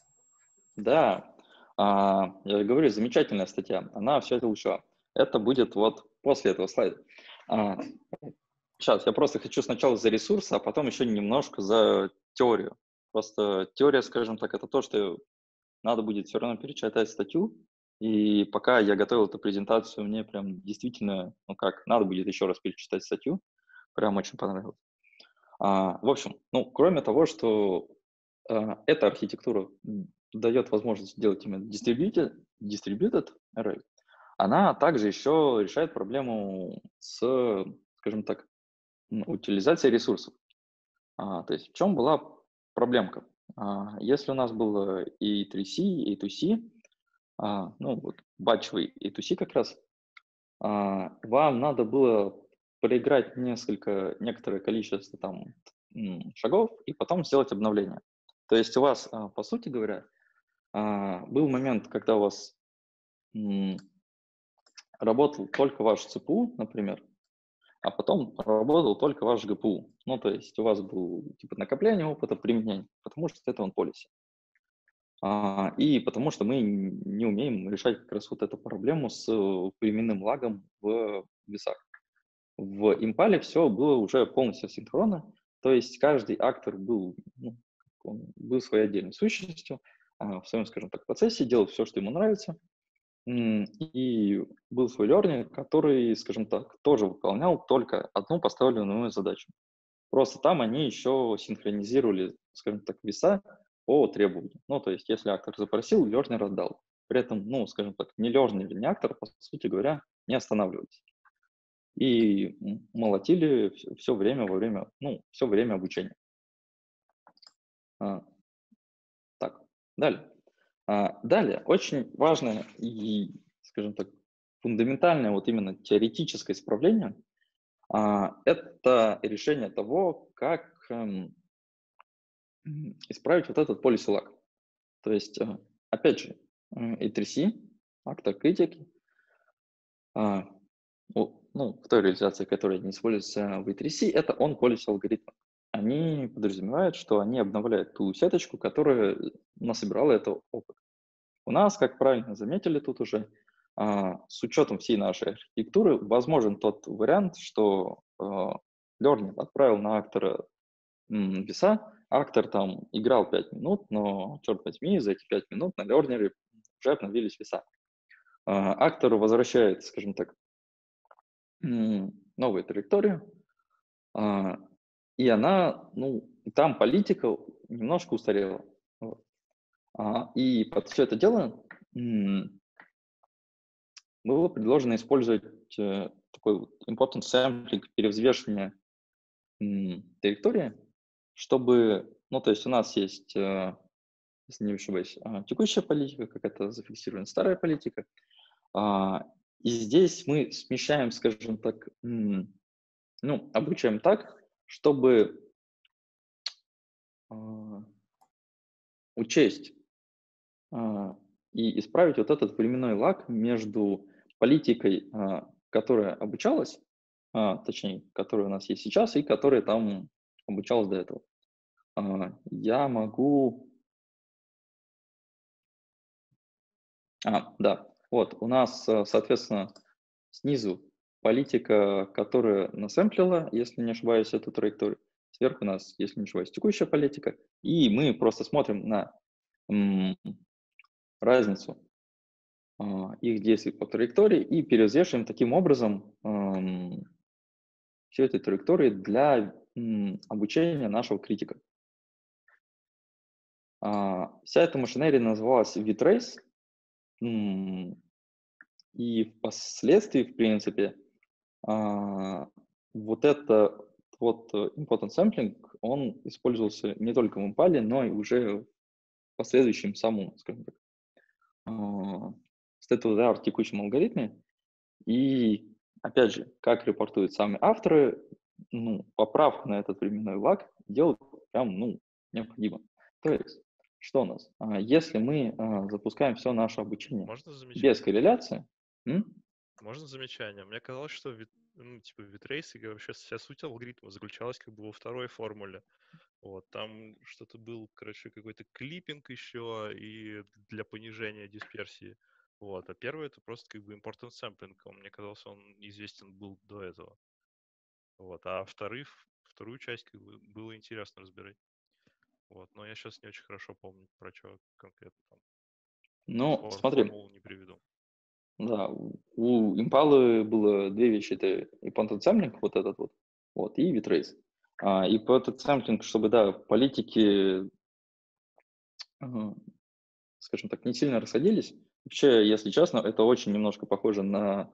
да, а, я же говорю, замечательная статья, она все это учла. Это будет вот после этого слайда. А, сейчас, я просто хочу сначала за ресурсы, а потом еще немножко за теорию. Просто теория, скажем так, это то, что надо будет все равно перечитать статью, и пока я готовил эту презентацию, мне прям действительно, ну как, надо будет еще раз перечитать статью, прям очень понравилось. А, в общем, ну, кроме того, что а, эта архитектура дает возможность делать именно distributed, distributed array, она также еще решает проблему с, скажем так, м, утилизацией ресурсов. А, то есть в чем была проблемка? А, если у нас было и три си, и два си, а, ну вот батчевый и два си как раз, а, вам надо было проиграть несколько, некоторое количество там м, шагов и потом сделать обновление. То есть у вас, а, по сути говоря, а, был момент, когда у вас м, работал только ваш си пи ю, например, а потом работал только ваш джи пи ю. Ну, то есть у вас был типа накопление опыта, применения, потому что это он policy. А, и потому что мы не умеем решать как раз вот эту проблему с э, временным лагом в весах. В импале все было уже полностью синхронно, то есть каждый актор был, ну, он был своей отдельной сущностью, а, в своем, скажем так, процессе, делал все, что ему нравится, м, и был свой learning, который, скажем так, тоже выполнял только одну поставленную задачу. Просто там они еще синхронизировали, скажем так, веса по требованию. Ну, то есть, если актор запросил, learner отдал. При этом, ну, скажем так, ни learner, ни актор, по сути говоря, не останавливались. И м, молотили все время во время, ну, все время обучения. А, так, далее. А, далее, очень важное и, скажем так, фундаментальное вот именно теоретическое исправление а, это решение того, как эм, м, исправить вот этот policy lag. То есть, э, опять же, м, и три си, актор критики, а, у- ну, в той реализации, которая не используется в и три си, это on-policy алгоритм. Они подразумевают, что они обновляют ту сеточку, которая насобирала этот опыт. У нас, как правильно заметили тут уже, а, с учетом всей нашей архитектуры, возможен тот вариант, что а, learner отправил на актора м, веса, актор там играл пять минут, но, черт возьми, за эти пять минут на лернере уже обновились веса. А, актору возвращает, скажем так, м, новую траекторию, а, и она, ну, там политика немножко устарела. Вот. А, и под все это дело м, было предложено использовать э, такой вот important sampling, перевзвешивание м, траектории, чтобы, ну, то есть у нас есть, э, если не ошибаюсь, а, текущая политика, какая-то зафиксирована старая политика, а, и здесь мы смещаем, скажем так, м, ну, обучаем так, чтобы а, учесть а, и исправить вот этот временной лаг между политикой, а, которая обучалась, а, точнее, которая у нас есть сейчас и которая там обучалась до этого. А, я могу... А, да, вот, у нас, а, соответственно, снизу политика, которая насэмплила, если не ошибаюсь, эту траекторию. Сверху у нас, если не ошибаюсь, текущая политика. И мы просто смотрим на м, разницу а, их действий по траектории и перевзвешиваем таким образом ам, всю эту траекторию для м, обучения нашего критика. А, вся эта машинерия называлась Vitrace, м, и впоследствии, в принципе, а, вот это вот э, important sampling, он использовался не только в Impal, но и уже в последующем самом, скажем так, а, state-of-the-art текущем алгоритме. И, опять же, как репортуют сами авторы, ну, поправку на этот временной лаг делать прям, ну, необходимо. То есть, что у нас? А, Если мы а, запускаем все наше обучение Можно без замечание? корреляции, м? Можно замечание? Мне казалось, что вит- ну, типа Витрейс и вообще вся суть алгоритма заключалась как бы во второй формуле. Вот, там что-то был, короче, какой-то клиппинг еще и для понижения дисперсии. Вот, а первый это просто как бы important sampling. Он, мне казалось, он известен был до этого. Вот, а вторых, вторую часть как бы было интересно разбирать. Вот, но я сейчас не очень хорошо помню, про что конкретно там. Ну, Фор- смотри, формулу не приведу. да, у Impala было две вещи. Это и Pontoon Sampling, вот этот вот, вот, и Vitrace. А, и по этот сэмплинг, чтобы, да, политики, ага, скажем так, не сильно расходились. Вообще, если честно, это очень немножко похоже на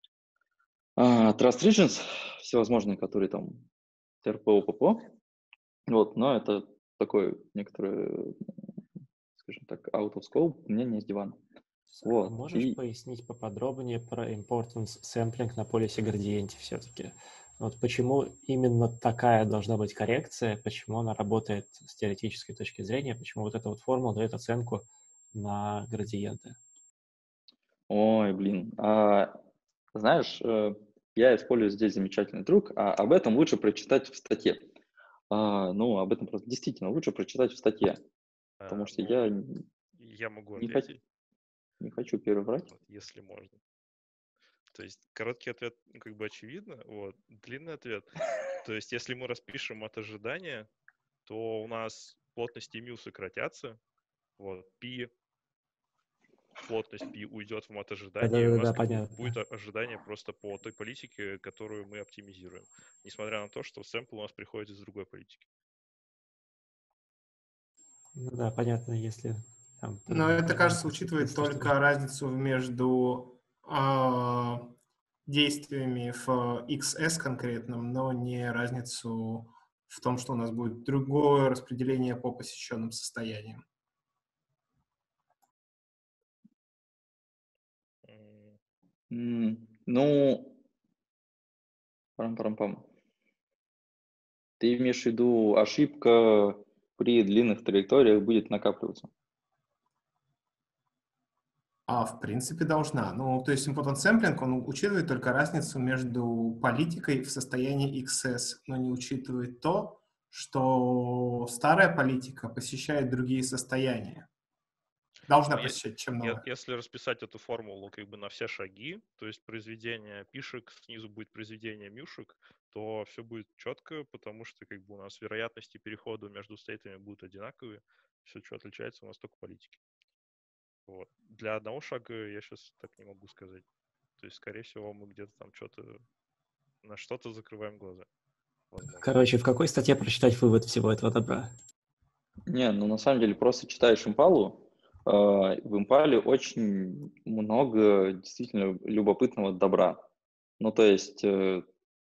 а, Trust Regions, всевозможные, которые там ТРПО, ППО. Вот, но это такое некоторое, скажем так, out of scope, мнение с дивана. А Вот, можешь и пояснить поподробнее про importance sampling на полисе градиенте все-таки? Вот почему именно такая должна быть коррекция, почему она работает с теоретической точки зрения, почему вот эта вот формула дает оценку на градиенты? ой, блин. А, знаешь, э, я использую здесь замечательный трюк, а об этом лучше прочитать в статье. А, ну, об этом просто действительно лучше прочитать в статье, потому А, что ну, я н- я могу не, хочу, ответить, не хочу переврать. вот, если можно. То есть короткий ответ, ну, как бы очевидно, вот. Длинный ответ. То есть если мы распишем от ожидания, то у нас плотности μ сократятся, вот, π, плотность π уйдет в мат ожидания, и у нас Да-да-да, как бы понятно. будет о- ожидание просто по той политике, которую мы оптимизируем, несмотря на то, что сэмпл у нас приходит из другой политики. Ну да, понятно, если там Но это, примерно кажется, учитывает что-то- только разницу между а, действиями в икс эс конкретном, но не разницу в том, что у нас будет другое распределение по посещенным состояниям. М, М, Ну, парам-парам-пам. Ты имеешь в виду, ошибка при длинных траекториях будет накапливаться? А, в принципе, должна. Ну, то есть important sampling, он учитывает только разницу между политикой в состоянии икс эс, но не учитывает то, что старая политика посещает другие состояния. Должна Ну, е- посещать, чем е- новая. если расписать эту формулу как бы на все шаги, то есть произведение пишек, снизу будет произведение мюшек, то все будет четко, потому что как бы у нас вероятности перехода между стейтами будут одинаковые, все, что отличается, у нас только политики. Вот. Для одного шага я сейчас так не могу сказать. То есть, скорее всего, мы где-то там что-то на что-то закрываем глаза. Возможно. Короче, в какой статье прочитать вывод всего этого добра? Не, ну на самом деле просто читаешь импалу. э, В импале очень много действительно любопытного добра. Ну, то есть, э,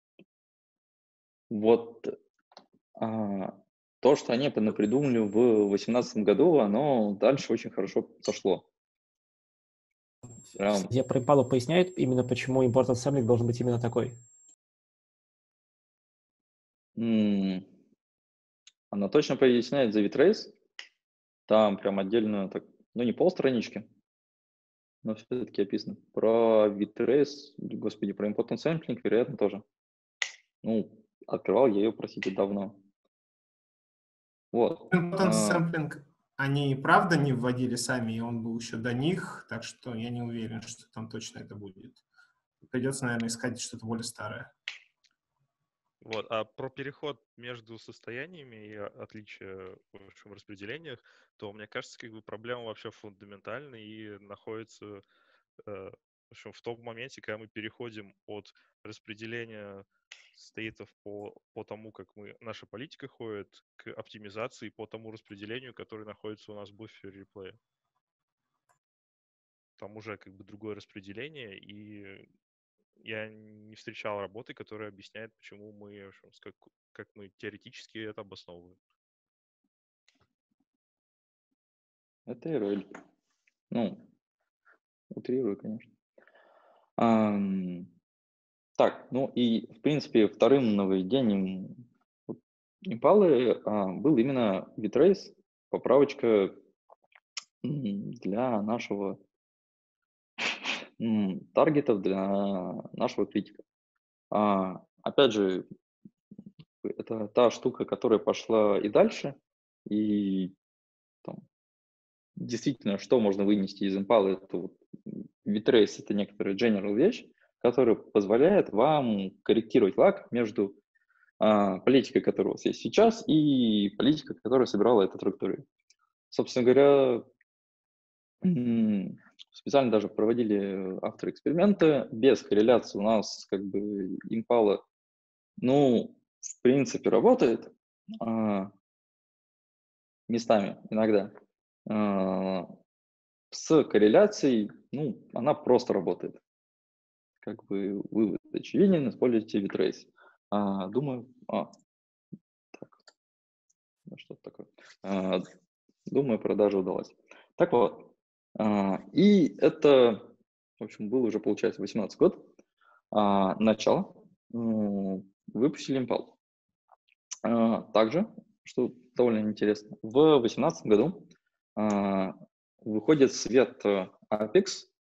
вот а, то, что они напридумали в две тысячи восемнадцатом году, оно дальше очень хорошо сошло. В Прям, статье про Impala поясняют именно, почему important sampling должен быть именно такой. м, она точно поясняет за Vitrace. Там прям отдельно так ну, не полстранички, но все-таки описано. Про VTrace, господи, про important sampling, вероятно, тоже. Ну, открывал я ее, простите, давно. Вот. Important А, sampling они и правда не вводили сами, и он был еще до них, так что я не уверен, что там точно это будет. Придется, наверное, искать что-то более старое. Вот, а про переход между состояниями и о- отличия в общем распределениях, то мне кажется, как бы проблема вообще фундаментальна и находится э, в общем, в том моменте, когда мы переходим от распределения стейтов по, по тому, как мы, наша политика ходит, к оптимизации по тому распределению, которое находится у нас в буфере реплея. Там уже как бы другое распределение, и я не встречал работы, которая объясняет, почему мы, в общем, как, как мы теоретически это обосновываем. это эр эл. Ну, утрирую, конечно. Ам, так, ну и, в принципе, вторым нововведением вот Impala а, был именно VTrace, поправочка м, для нашего м, таргетов, для нашего критика. А, опять же, это та штука, которая пошла и дальше, и там, действительно, что можно вынести из Impala, это вот VTrace — это некоторая general вещь, которая позволяет вам корректировать лаг между а, политикой, которая у вас есть сейчас, и политикой, которая собирала эту траекторию. Собственно говоря, м, специально даже проводили авторы эксперименты. Без корреляции у нас как бы Impala, ну, в принципе, работает а, местами иногда. А, с корреляцией, ну, она просто работает. Как бы вывод очевиден, используйте VTrace. А, думаю, а, так, ну, что такое. А, думаю, продажа удалась. Так вот, а, и это, в общем, был уже, получается, восемнадцатый год, а, начало, м, выпустили Impala. А, также, что довольно интересно, в восемнадцатом году а, выходит в свет э, Apex.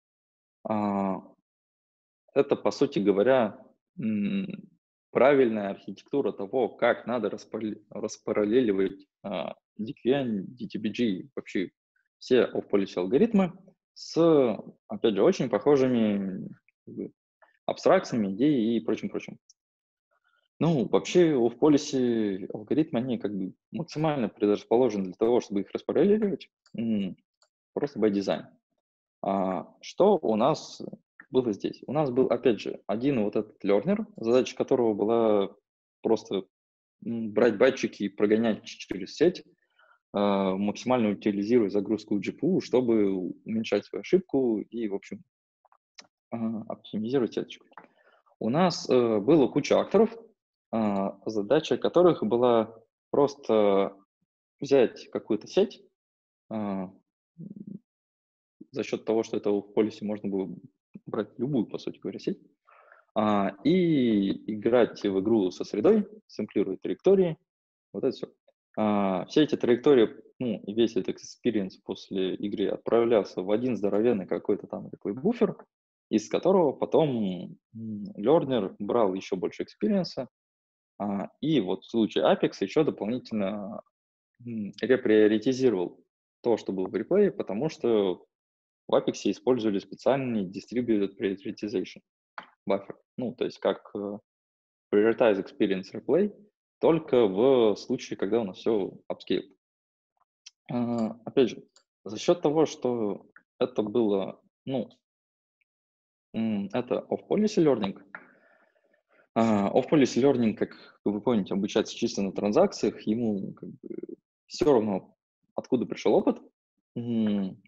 А, это, по сути говоря, м, правильная архитектура того, как надо распаралле- распараллеливать а, ди кью эн, ди ти би джи, вообще все off-policy алгоритмы с, опять же, очень похожими как бы, абстракциями, идеей и прочим-прочим. Ну, вообще off-policy алгоритмы, они как бы максимально предрасположены для того, чтобы их распараллеливать, м, просто by design. А, что у нас было здесь? У нас был, опять же, один вот этот learner, задача которого была просто м, брать батчики и прогонять через сеть, а, максимально утилизируя загрузку джи пи ю, чтобы уменьшать свою ошибку и, в общем, а, оптимизировать сеточку. У нас э, было куча акторов, а, задача которых была просто взять какую-то сеть, а, за счет того, что это в полисе можно было брать любую, по сути говоря, сеть, а, и играть в игру со средой, сэмплировать траектории, вот это все. А, все эти траектории, ну, и весь этот экспириенс после игры отправлялся в один здоровенный какой-то там такой буфер, из которого потом learner брал еще больше экспириенса, а, и вот в случае Apex еще дополнительно м, реприоритизировал то, что было в реплее, потому что в Apex использовали специальный distributed prioritization buffer. Ну, то есть как э, prioritize experience replay, только в случае, когда у нас все upscale. А, опять же, за счет того, что это было, ну, м, это off-policy learning. А, off-policy learning, как вы помните, обучается чисто на транзакциях, ему как бы все равно, откуда пришел опыт. М,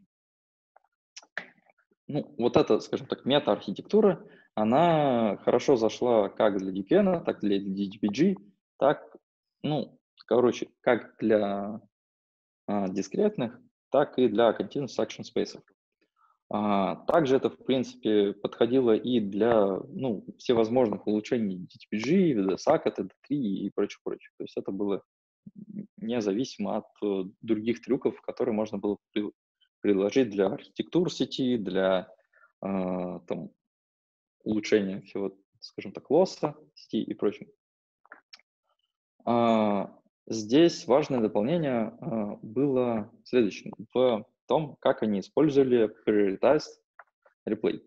Ну, вот эта, скажем так, мета-архитектура, она хорошо зашла как для ди кью эн, так для ди ти би джи, так, ну, короче, как для а, дискретных, так и для Continuous Action Space. А, также это, в принципе, подходило и для, ну, всевозможных улучшений ди ти би джи, ви ди эс эй си, ти ди три и прочее, прочее. То есть это было независимо от э, других трюков, которые можно было при- предложить для архитектур сети, для а, там, улучшения всего, скажем так, лосса сети и прочего. А, Здесь важное дополнение а, было следующим, в том, как они использовали Prioritized Replay.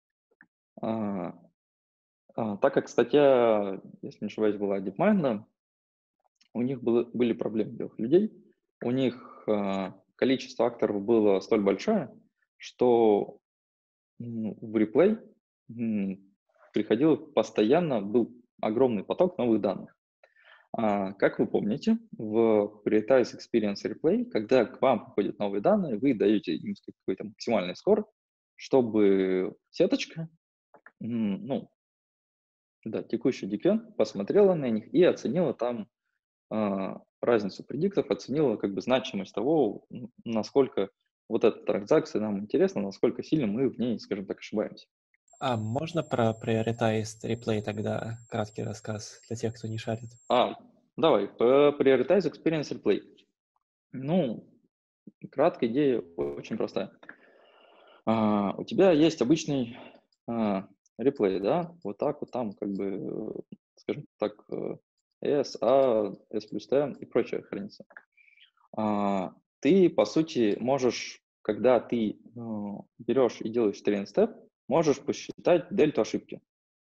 А, а, Так как статья, если не ошибаюсь, была DeepMind, у них было, были проблемы белых людей, у них а, количество акторов было столь большое, что м, в реплей м, приходило постоянно, был огромный поток новых данных. А, Как вы помните, в Prioritize Experience Replay, когда к вам приходят новые данные, вы даете им какой-то максимальный скор, чтобы сеточка, м, ну, да, текущий диквен посмотрела на них и оценила там а, разницу предиктов, оценила как бы значимость того, м, насколько вот эта транзакция нам интересна, насколько сильно мы в ней, скажем так, ошибаемся. А можно про Prioritized Replay тогда краткий рассказ для тех, кто не шарит? А, давай, по Prioritize Experience Replay. Ну, краткая идея очень простая. А, у тебя есть обычный а, реплей, да, вот так вот там, как бы, э, скажем так, э, S, A, S плюс T и прочее хранится. А, ты, по сути, можешь, когда ты э, берешь и делаешь train step, можешь посчитать дельту ошибки.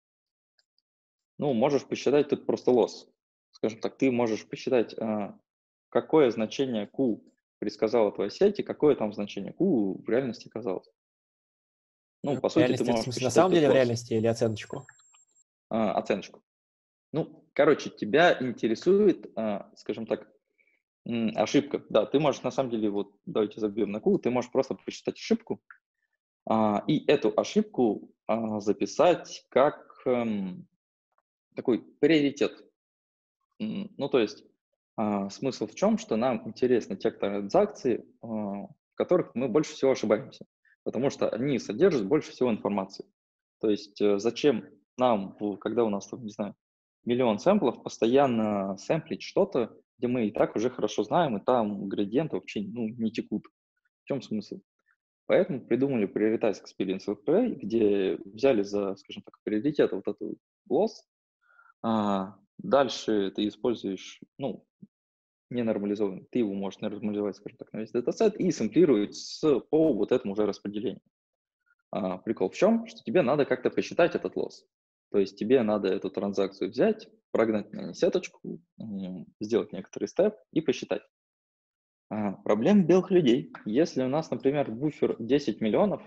Ну, можешь посчитать тут просто loss. Скажем так, ты можешь посчитать, а, какое значение Q предсказала твоя сеть и какое там значение Q в реальности оказалось. Ну, по В сути, ты реальности, в можешь смысле, на посчитать самом тут деле в loss, реальности или оценочку? а, оценочку. Ну, короче, тебя интересует, а, скажем так, м, ошибка. Да, ты можешь на самом деле, вот давайте забьем на Q, ты можешь просто посчитать ошибку, а, и эту ошибку а, записать как эм, такой приоритет. М, Ну, то есть а, смысл в чем, что нам интересны те транзакции, а, в которых мы больше всего ошибаемся, потому что они содержат больше всего информации. То есть э, зачем нам, в- когда у нас, там, не знаю, миллион сэмплов, постоянно сэмплить что-то, где мы и так уже хорошо знаем, и там градиенты вообще ну, не текут. В чем смысл? Поэтому придумали Prioritize Experience эл пи эй, где взяли за, скажем так, приоритет вот эту loss. А, дальше ты используешь, ну, не нормализованный, ты его можешь нормализовать, скажем так, на весь датасет и сэмплировать с, по вот этому уже распределению. А, прикол в чем? Что тебе надо как-то посчитать этот лосс. То есть тебе надо эту транзакцию взять, прогнать на ней сеточку, м, сделать некоторый степ и посчитать. А, проблема белых людей. Если у нас, например, буфер десять миллионов,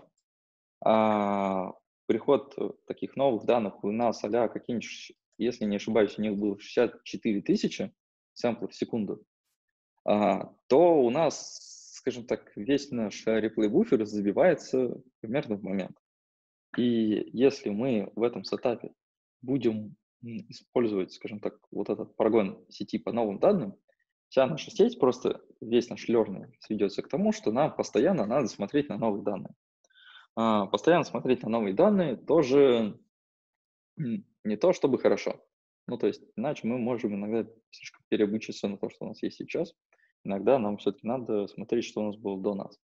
а приход э, таких новых данных у нас а-ля какие-нибудь, ш- если не ошибаюсь, у них было шестьдесят четыре тысячи сэмплов в секунду, а, то у нас, скажем так, весь наш реплей-буфер забивается примерно в момент. И если мы в этом сетапе будем м, использовать, скажем так, вот этот прогон сети по новым данным, вся наша сеть, просто весь наш learning сведется к тому, что нам постоянно надо смотреть на новые данные. А, постоянно смотреть на новые данные тоже м, не то чтобы хорошо. Ну, то есть, иначе мы можем иногда слишком переобучиться на то, что у нас есть сейчас. Иногда нам все-таки надо смотреть, что у нас было до нас.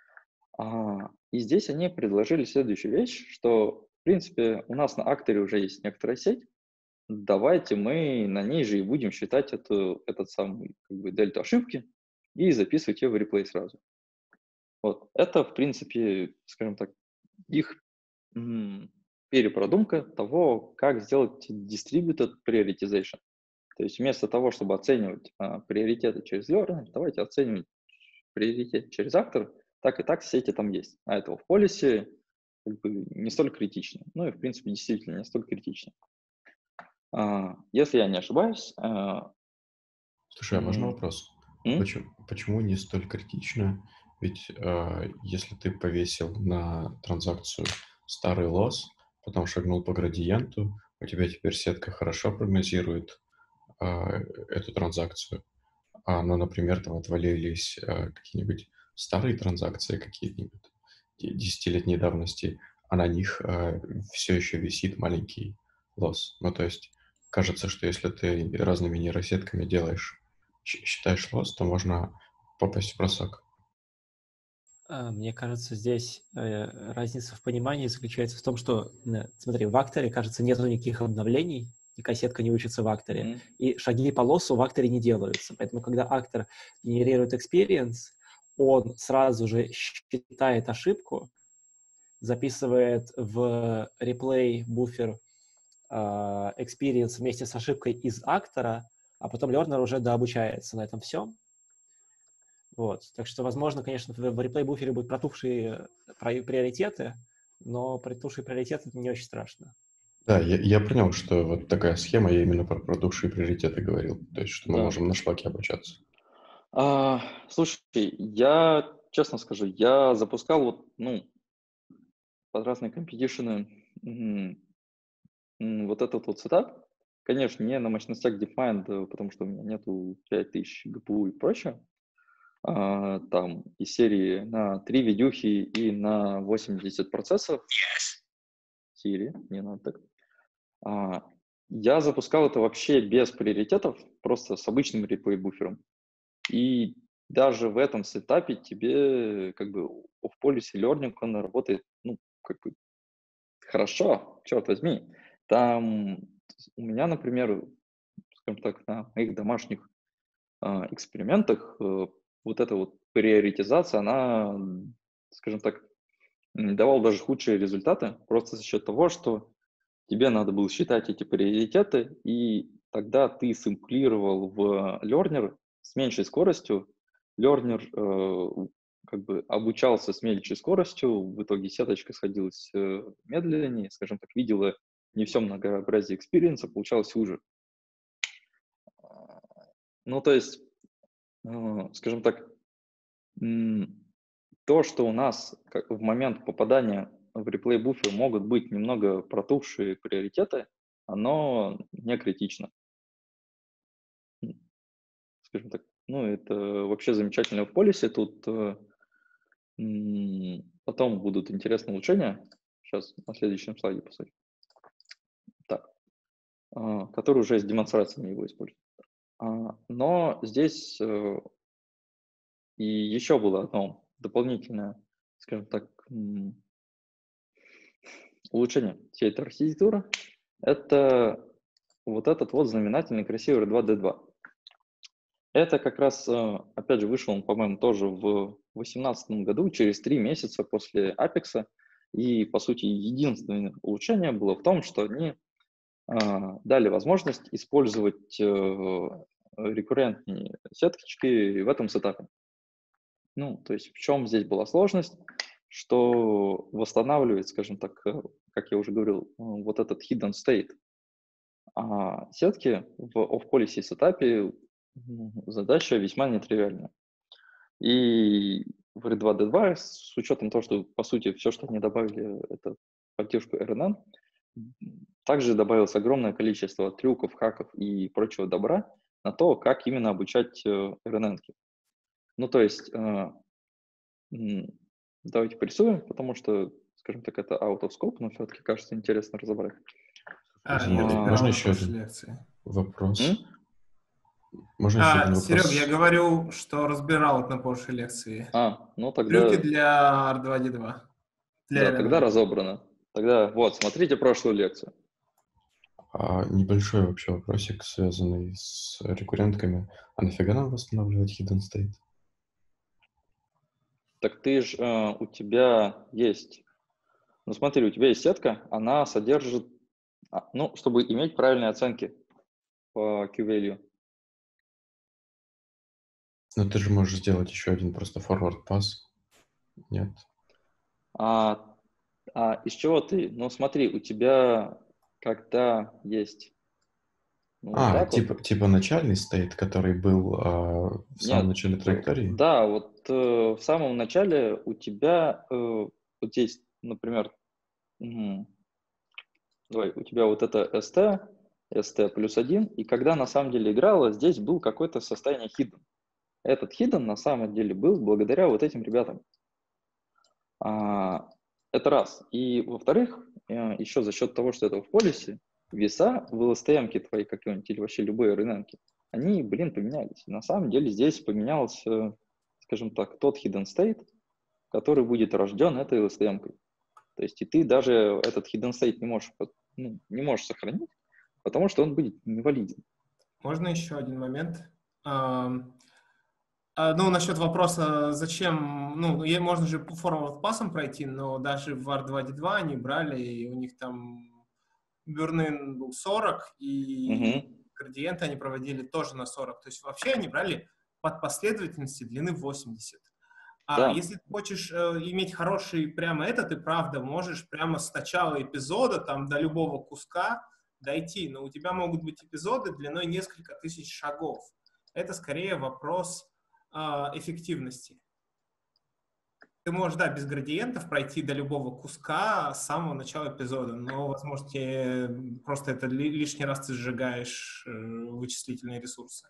А, и здесь они предложили следующую вещь, что, в принципе, у нас на акторе уже есть некоторая сеть, давайте мы на ней же и будем считать эту, этот самый как бы, дельту ошибки и записывать ее в реплей сразу. Вот. Это, в принципе, скажем так, их м, перепродумка того, как сделать distributed prioritization. То есть вместо того, чтобы оценивать а, приоритеты через learner, давайте оценивать приоритет через актор, так и так сети там есть. А этого в полисе как бы не столь критично. Ну и, в принципе, действительно не столь критично. А, если я не ошибаюсь... а, Слушай, а можно м, вопрос? А м? почему, почему не столь критично? Ведь э, если ты повесил на транзакцию старый лосс, потом шагнул по градиенту, у тебя теперь сетка хорошо прогнозирует э, эту транзакцию, а, ну, например, там отвалились э, какие-нибудь старые транзакции, какие-нибудь де- десятилетней давности, а на них э, все еще висит маленький лосс. Ну, то есть кажется, что если ты разными нейросетками делаешь, щ- считаешь лосс, то можно попасть в бросок. А, Мне кажется, здесь э, разница в понимании заключается в том, что, э, смотри, в акторе, кажется, нету никаких обновлений, никакая сетка не учится в акторе, Мгм. и шаги по лоссу в акторе не делаются. Поэтому, когда актор генерирует experience, он сразу же считает ошибку, записывает в реплей буфер а, experience вместе с ошибкой из актора, а потом learner уже дообучается на этом всем. Вот. Так что, возможно, конечно, в в реплей-буфере будут протухшие при- приоритеты, но протухшие приоритеты — это не очень страшно. Да, я, я понял, что вот такая схема, я именно про продукшие приоритеты говорил. То есть, что мы Да. можем на шлаке обучаться. А, слушай, я честно скажу, я запускал вот, ну, под разные компетишены м, м, вот этот вот сетап. Конечно, не на мощностях Defined, э, потому что у меня нету пять тысяч джи пи ю и прочее. А, там из серии на три видюхи и на восемьдесят процессов. Сири, не надо так. А, я запускал это вообще без приоритетов, просто с обычным реплей-буфером. И даже в этом сетапе тебе как бы off-policy learning, он работает, ну, как бы хорошо, черт возьми. Там у меня, например, скажем так, на моих домашних а, экспериментах э, вот эта вот приоритизация, она, м, скажем так, м, давала даже худшие результаты, просто за счет того, что тебе надо было считать эти приоритеты, и тогда ты симплировал в learner с меньшей скоростью. Learner э, как бы обучался с меньшей скоростью, в итоге сеточка сходилась э, медленнее, скажем так, видела не все многообразие экспириенса, получалось хуже. Ну, то есть, э, скажем так, м, то, что у нас как в момент попадания в реплей-буфер могут быть немного протухшие приоритеты, оно не критично. М, Скажем так, ну, это вообще замечательно в полисе. Тут э, м, потом будут интересные улучшения. Сейчас на следующем слайде посмотрим. Так, а, который уже с демонстрацией его используют. А, Но здесь э, и еще было одно дополнительное, скажем так, м, улучшение всей этой архитектуры. Это вот этот вот знаменательный красивый эр два ди два. Это как раз, э, опять же, вышел он, по-моему, тоже в две тысячи восемнадцатом году, через три месяца после Apex. И, по сути, единственное улучшение было в том, что они а, дали возможность использовать э, рекуррентные сеточки в этом сетапе. Ну, то есть в чем здесь была сложность, что восстанавливает, скажем так, э, как я уже говорил, э, вот этот hidden state. А сетки в off-policy сетапе м, задача весьма нетривиальная. И в эр два ди два, с учетом того, что, по сути, все, что они добавили, это поддержку эр эн эн, м, также добавилось огромное количество трюков, хаков и прочего добра на то, как именно обучать э, эр эн эн-ки. Ну, то есть, э, м, давайте порисуем, потому что, скажем так, это out of scope, но все-таки кажется интересно разобрать. А, Извини, я А, разбирал можно на еще прошлой один лекции. вопрос? м? Можно еще один А, Серег, я вопрос? говорю, что разбирал это на прошлой лекции. А, ну Трюки тогда, для ар два ди два. Для да, тогда эр эн эн. разобрано. Тогда вот, смотрите прошлую лекцию. А, небольшой вообще вопросик, связанный с рекуррентками. А нафига нам восстанавливать hidden state? Так ты ж, э, у тебя есть, ну смотри, у тебя есть сетка, она содержит, а, ну, чтобы иметь правильные оценки по Q-value. Но ты же можешь сделать еще один просто forward pass. Нет. А, а из чего ты? Ну смотри, у тебя когда есть, ну вот А, так вот, типа, типа начальный стейт, который был а, в самом нет, начале э, траектории? да, вот э, в самом начале у тебя э, вот здесь, например, м, давай, у тебя вот это эс ти, эс ти плюс один, и когда на самом деле играла, здесь был какое-то состояние hidden. Этот hidden на самом деле был благодаря вот этим ребятам. А, это раз. И во-вторых, э, еще за счет того, что это в полисе, веса в эл эс ти эм-ке твои какие-нибудь или вообще любые эр эн эн-ки, они, блин, поменялись. И на самом деле здесь поменялся, скажем так, тот hidden state, который будет рожден этой эл эс ти эм-кой. То есть и ты даже этот hidden state не можешь, ну, не можешь сохранить, потому что он будет невалиден. Можно еще один момент? Um, uh, ну, насчет вопроса, зачем, ну, можно же по forward пассам пройти, но даже в ар два ди два они брали, и у них там burn-in был сорок, и Угу. градиенты они проводили тоже на сорок. То есть вообще они брали под последовательности длины восемьдесят. А Да. если ты хочешь э, иметь хороший прямо это, ты правда можешь прямо с начала эпизода там до любого куска дойти, но у тебя могут быть эпизоды длиной несколько тысяч шагов. Это скорее вопрос э, эффективности. Ты можешь, да, без градиентов пройти до любого куска с самого начала эпизода, но, возможно, тебе просто это лишний раз ты сжигаешь э, вычислительные ресурсы.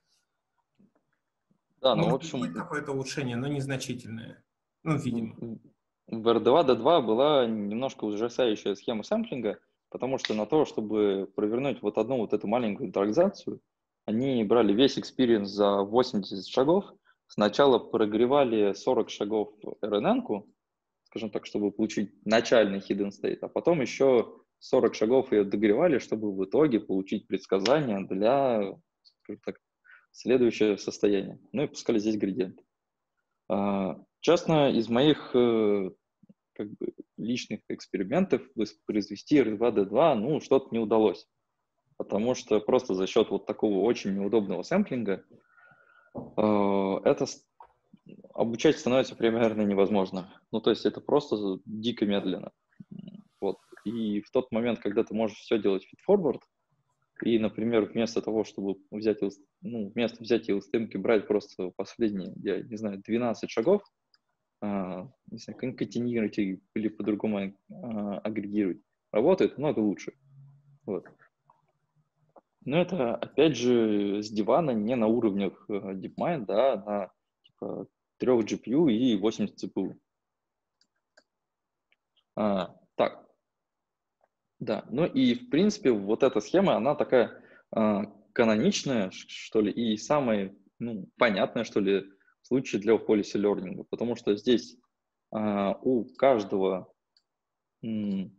Да, ну, в Может, будет общем, какое-то улучшение, но незначительное. Ну, видимо. в ар два ди два была немножко ужасающая схема сэмплинга, потому что на то, чтобы провернуть вот одну вот эту маленькую транзакцию, они брали весь экспириенс за восемьдесят шагов, сначала прогревали сорок шагов эр эн эн-ку, скажем так, чтобы получить начальный hidden state, а потом еще сорок шагов ее догревали, чтобы в итоге получить предсказание для, скажем так, следующее состояние. Ну и пускали здесь градиент. Честно, из моих как бы, личных экспериментов воспроизвести ар два ди два, ну, что-то не удалось. Потому что просто за счет вот такого очень неудобного сэмплинга это обучать становится примерно невозможно. Ну, то есть это просто дико медленно. Вот. И в тот момент, когда ты можешь все делать feed-forward, и, например, вместо того, чтобы взять, ну, вместо взятия эл эс ти эм-ки брать просто последние, я не знаю, двенадцать шагов, а, не знаю, конкатинировать или по-другому а, агрегировать, работает много лучше. Вот. Но это, опять же, с дивана не на уровнях DeepMind, да, на типа, трех джи пи ю и восемьдесят си пи ю. А, так, да, ну и, в принципе, вот эта схема, она такая а, каноничная, что ли, и самая, ну, понятная, что ли, в случае для policy learning, потому что здесь а, у каждого, м,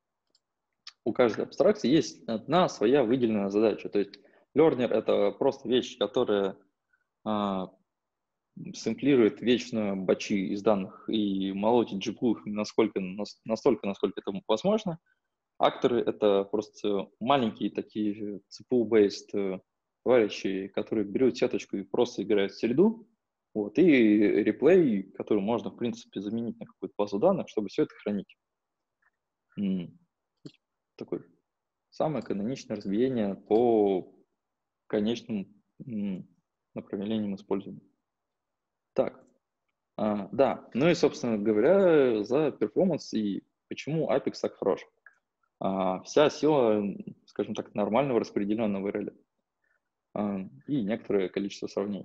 у каждой абстракции есть одна своя выделенная задача, то есть learner — это просто вещь, которая а, сэмплирует вечно бачи из данных и молотит джи пи ю насколько, настолько, насколько это возможно. Акторы — это просто маленькие такие си пи ю-based товарищи, которые берут сеточку и просто играют в среду. Вот, и реплей, который можно, в принципе, заменить на какую-то базу данных, чтобы все это хранить. М-м. Такое самое каноничное разбиение по конечным м- направлениям использования. Так, а, да, ну и, собственно говоря, за перформанс и почему Apex так хорош. А, вся сила, скажем так, нормального распределенного эр эл а, и некоторое количество сравнений.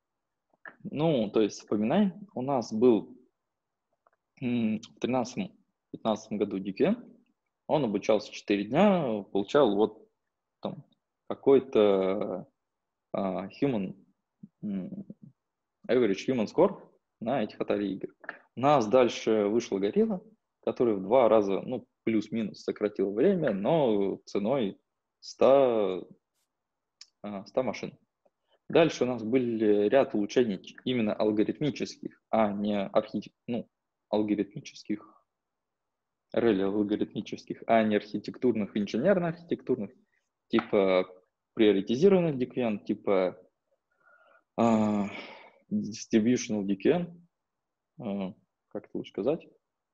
Ну, то есть, вспоминай, у нас был м, в тринадцатом-пятнадцатом году ди кью эн, он обучался четыре дня, получал вот там какой-то а, human, м, average human score на этих Atari игр. У нас дальше вышла Gorilla, который в два раза, ну, плюс-минус сократил время, но ценой ста, ста машин. Дальше у нас были ряд улучшений именно алгоритмических, а не архитек... ну, алгоритмических, эр эл алгоритмических, а не архитектурных, инженерно-архитектурных, типа приоритизированных ди кью эн, типа uh, distributional ди кью эн, uh, как это лучше сказать,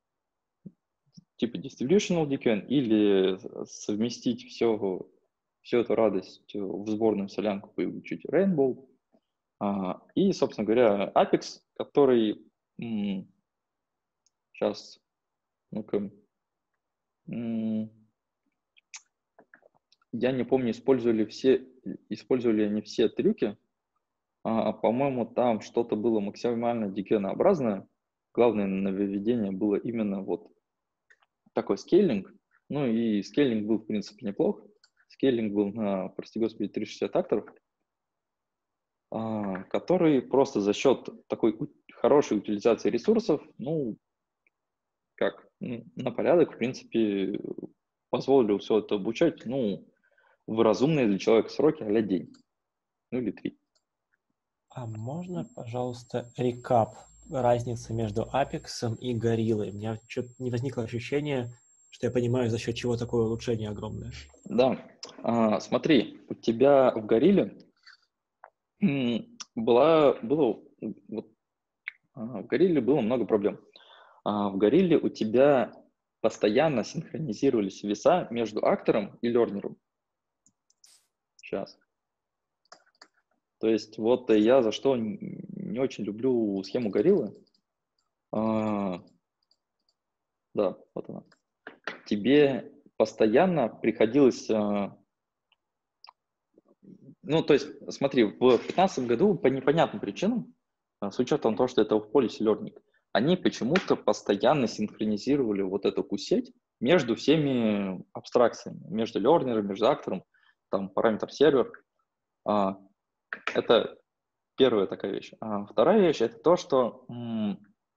типа distributional ди кью эн, или совместить все, всю эту радость в сборную солянку получить Rainbow. Uh, и, собственно говоря, Apex, который м- сейчас, ну-ка, м- я не помню, использовали все, использовали они все трюки, а, по-моему, там что-то было максимально ди кью эн-образное. Главное нововведение было именно вот такой скейлинг. Ну и скейлинг был, в принципе, неплох. Скейлинг был на, прости господи, триста шестьдесят акторов, который просто за счет такой хорошей утилизации ресурсов, ну, как на порядок, в принципе, позволили все это обучать, ну, в разумные для человека сроки, а-ля день, ну или три. А можно, пожалуйста, рекап разницы между Apex и Гориллой? У меня что-то не возникло ощущение, что я понимаю, за счет чего такое улучшение огромное. Да, а, смотри, у тебя в Горилле была, было, вот, а, в Горилле было много проблем. А, в Горилле у тебя постоянно синхронизировались веса между актором и лернером. Сейчас. То есть вот я за что не очень люблю схему Гориллы. А, да, вот она. Тебе постоянно приходилось... А, ну, то есть, смотри, в две тысячи пятнадцатом году по непонятным причинам, а, с учетом того, что это в полисе learning, они почему-то постоянно синхронизировали вот эту кусеть между всеми абстракциями, между лернером, между актором, там, параметр сервер. А, это первая такая вещь. А вторая вещь — это то, что м-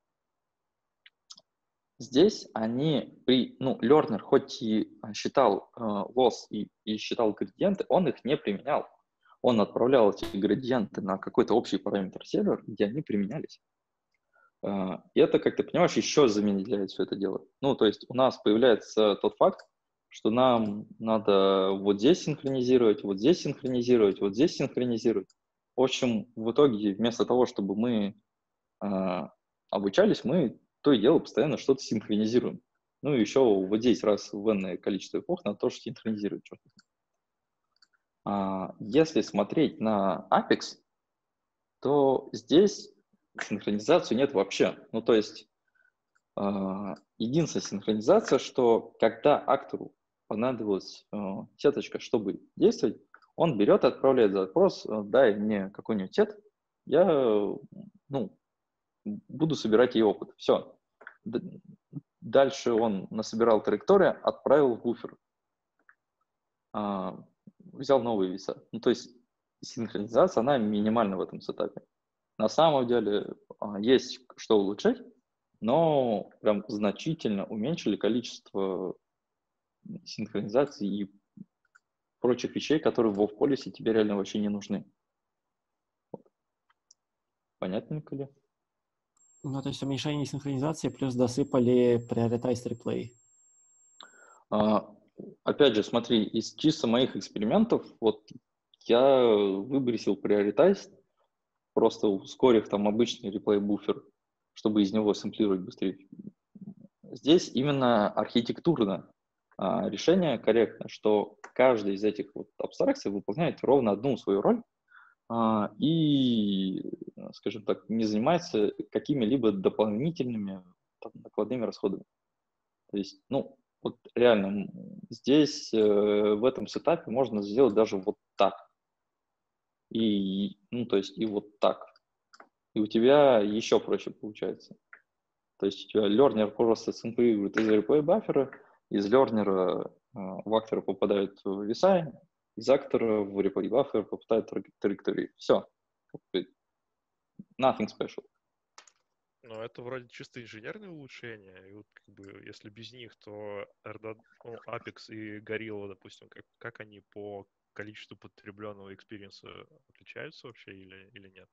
здесь они, при, ну, learner хоть и считал э, loss и, и считал градиенты, он их не применял. Он отправлял эти градиенты на какой-то общий параметр сервер, где они применялись. Uh, и это, как ты понимаешь, еще замедляет все это дело. Ну, то есть у нас появляется тот факт, что нам надо вот здесь синхронизировать, вот здесь синхронизировать, вот здесь синхронизировать. В общем, в итоге вместо того, чтобы мы uh, обучались, мы то и дело постоянно что-то синхронизируем. Ну и еще вот здесь раз в n количество эпох надо тоже синхронизировать. Uh, если смотреть на Apex, то здесь синхронизацию нет вообще. Ну, то есть э, единственная синхронизация, что когда актору понадобилась э, сеточка, чтобы действовать, он берет и отправляет запрос: дай мне какой-нибудь сет, я ну, буду собирать ей опыт. Все. Дальше он насобирал траекторию, отправил в буфер. Э, взял новые веса. Ну, то есть синхронизация, она минимальна в этом сетапе. На самом деле есть что улучшать, но прям значительно уменьшили количество синхронизаций и прочих вещей, которые в WoW-полисе тебе реально вообще не нужны. Вот. Понятненько ли? Ну, то есть уменьшение синхронизации плюс досыпали prioritized replay. А, опять же, смотри, из чисто моих экспериментов, вот я выбросил prioritized, просто ускорив там обычный реплей-буфер, чтобы из него сэмплировать быстрее. Здесь именно архитектурно а, решение корректно, что каждая из этих вот абстракций выполняет ровно одну свою роль а, и, скажем так, не занимается какими-либо дополнительными там, накладными расходами. То есть, ну, вот реально здесь, э, в этом сетапе можно сделать даже вот так. И, ну, то есть, и вот так. И у тебя еще проще получается. То есть у тебя learner просто синхронизирует из replay баффера, из learner э, в актора попадают веса, из актора в replay баффер попадают траектории. Все. Nothing special. Ну, это вроде чисто инженерные улучшения. И вот как бы, если без них, то ну, Apex и Gorilla, допустим, как, как они по количеству потребленного экспириенса отличаются вообще или, или нет?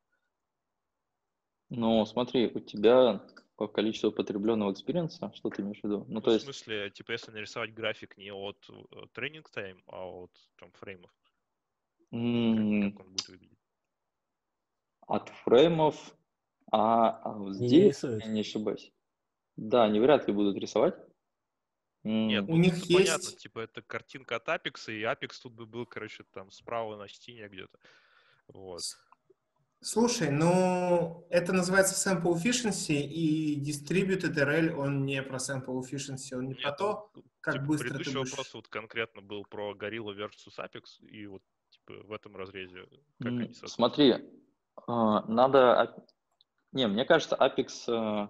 Ну, смотри, у тебя по количеству потребленного экспириенса, что ты имеешь в виду? Ну, Ну, то в есть... смысле, типа, если нарисовать график не от тренинг тайм, а от там, фреймов, м- как, как он будет выглядеть? От фреймов, а, а здесь, я не ошибаюсь, да, они вряд ли будут рисовать. Нет, У ну, них ну, есть... понятно, типа, это картинка от Apex, и Apex тут бы был, короче, там справа на стене где-то. Вот. Слушай, ну, это называется sample efficiency, и distributed эр эл, он не про sample efficiency, он не Нет, про то, ну, как типа, быстро ты предыдущий будешь... вопрос вот конкретно был про Gorilla versus Apex, и вот, типа, в этом разрезе, как М, они соответствуют. Смотри, э, надо... ап- Не, мне кажется, Apex... э,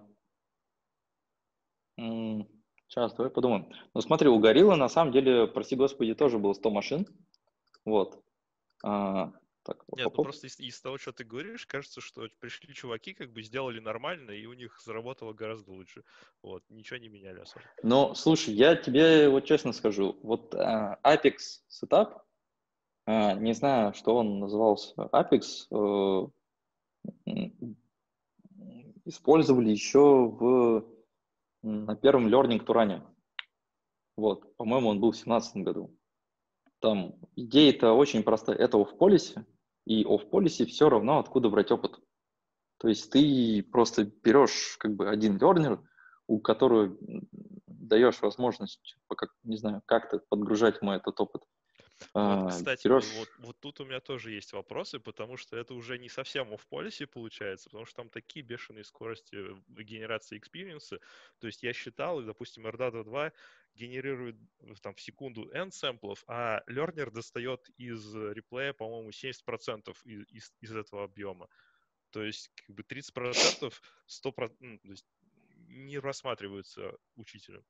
м, Сейчас, давай подумаем. Ну, смотри, у Gorilla, на самом деле, прости господи, тоже было сто машин. Вот. А, Так, Нет, ну оп-оп. просто из, из того, что ты говоришь, кажется, что пришли чуваки, как бы сделали нормально, и у них заработало гораздо лучше. Вот, ничего не меняли особо. Но, слушай, я тебе вот честно скажу, вот а, Apex Setup, а, не знаю, что он назывался, Apex, э, м, использовали еще в, м, на первом Learning Туране. Вот, по-моему, он был в семнадцатом году. Там идея-то очень простая. Это off-policy, и off-policy все равно откуда брать опыт. То есть ты просто берешь как бы один learner, у которого м, даешь возможность, пока, не знаю, как-то подгружать ему этот опыт. Вот, А, кстати, вот, берешь... вот, вот тут у меня тоже есть вопросы, потому что это уже не совсем off-policy получается, потому что там такие бешеные скорости генерации экспириенса. То есть я считал, и, допустим, эр дата два генерирует там, в секунду n сэмплов, а learner достает из реплея, по-моему, семьдесят процентов из, из, из этого объема. То есть как бы тридцать процентов сто процентов, ну, то есть не рассматриваются учителем.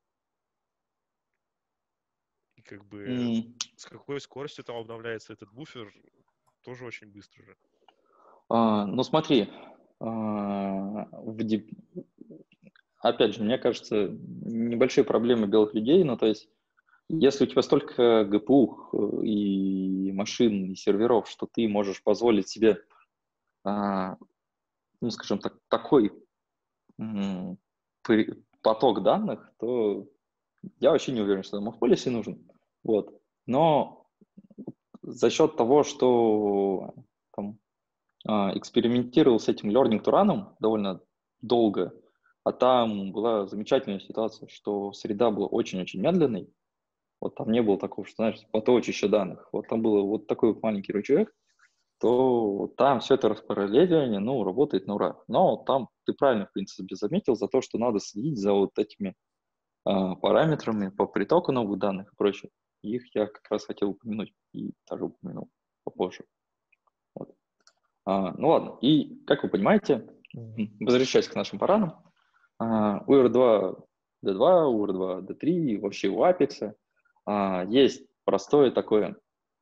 И как бы м, с какой скоростью там обновляется этот буфер, тоже очень быстро же. а, ну смотри, а, в дип- опять же, мне кажется, небольшие проблемы белых людей, ну то есть если у тебя столько джи пи ю и машин, и серверов, что ты можешь позволить себе, а, ну скажем так, такой м, при- поток данных, то я вообще не уверен, что нам в полисе нужен. Вот. Но за счет того, что там, а, экспериментировал с этим learning to run довольно долго, а там была замечательная ситуация, что среда была очень-очень медленной, вот там не было такого, что, знаешь, поточище данных, вот там был вот такой вот маленький рычаг, то там все это распараллеливание, ну, работает на ура. Но там ты правильно, в принципе, заметил за то, что надо следить за вот этими а, параметрами по притоку новых данных и прочее. Их я как раз хотел упомянуть и даже упомянул попозже. Вот. А, ну ладно, и как вы понимаете, возвращаясь к нашим параметрам, а, у эр два ди два, у эр два ди три, вообще у Apex а, есть простое такое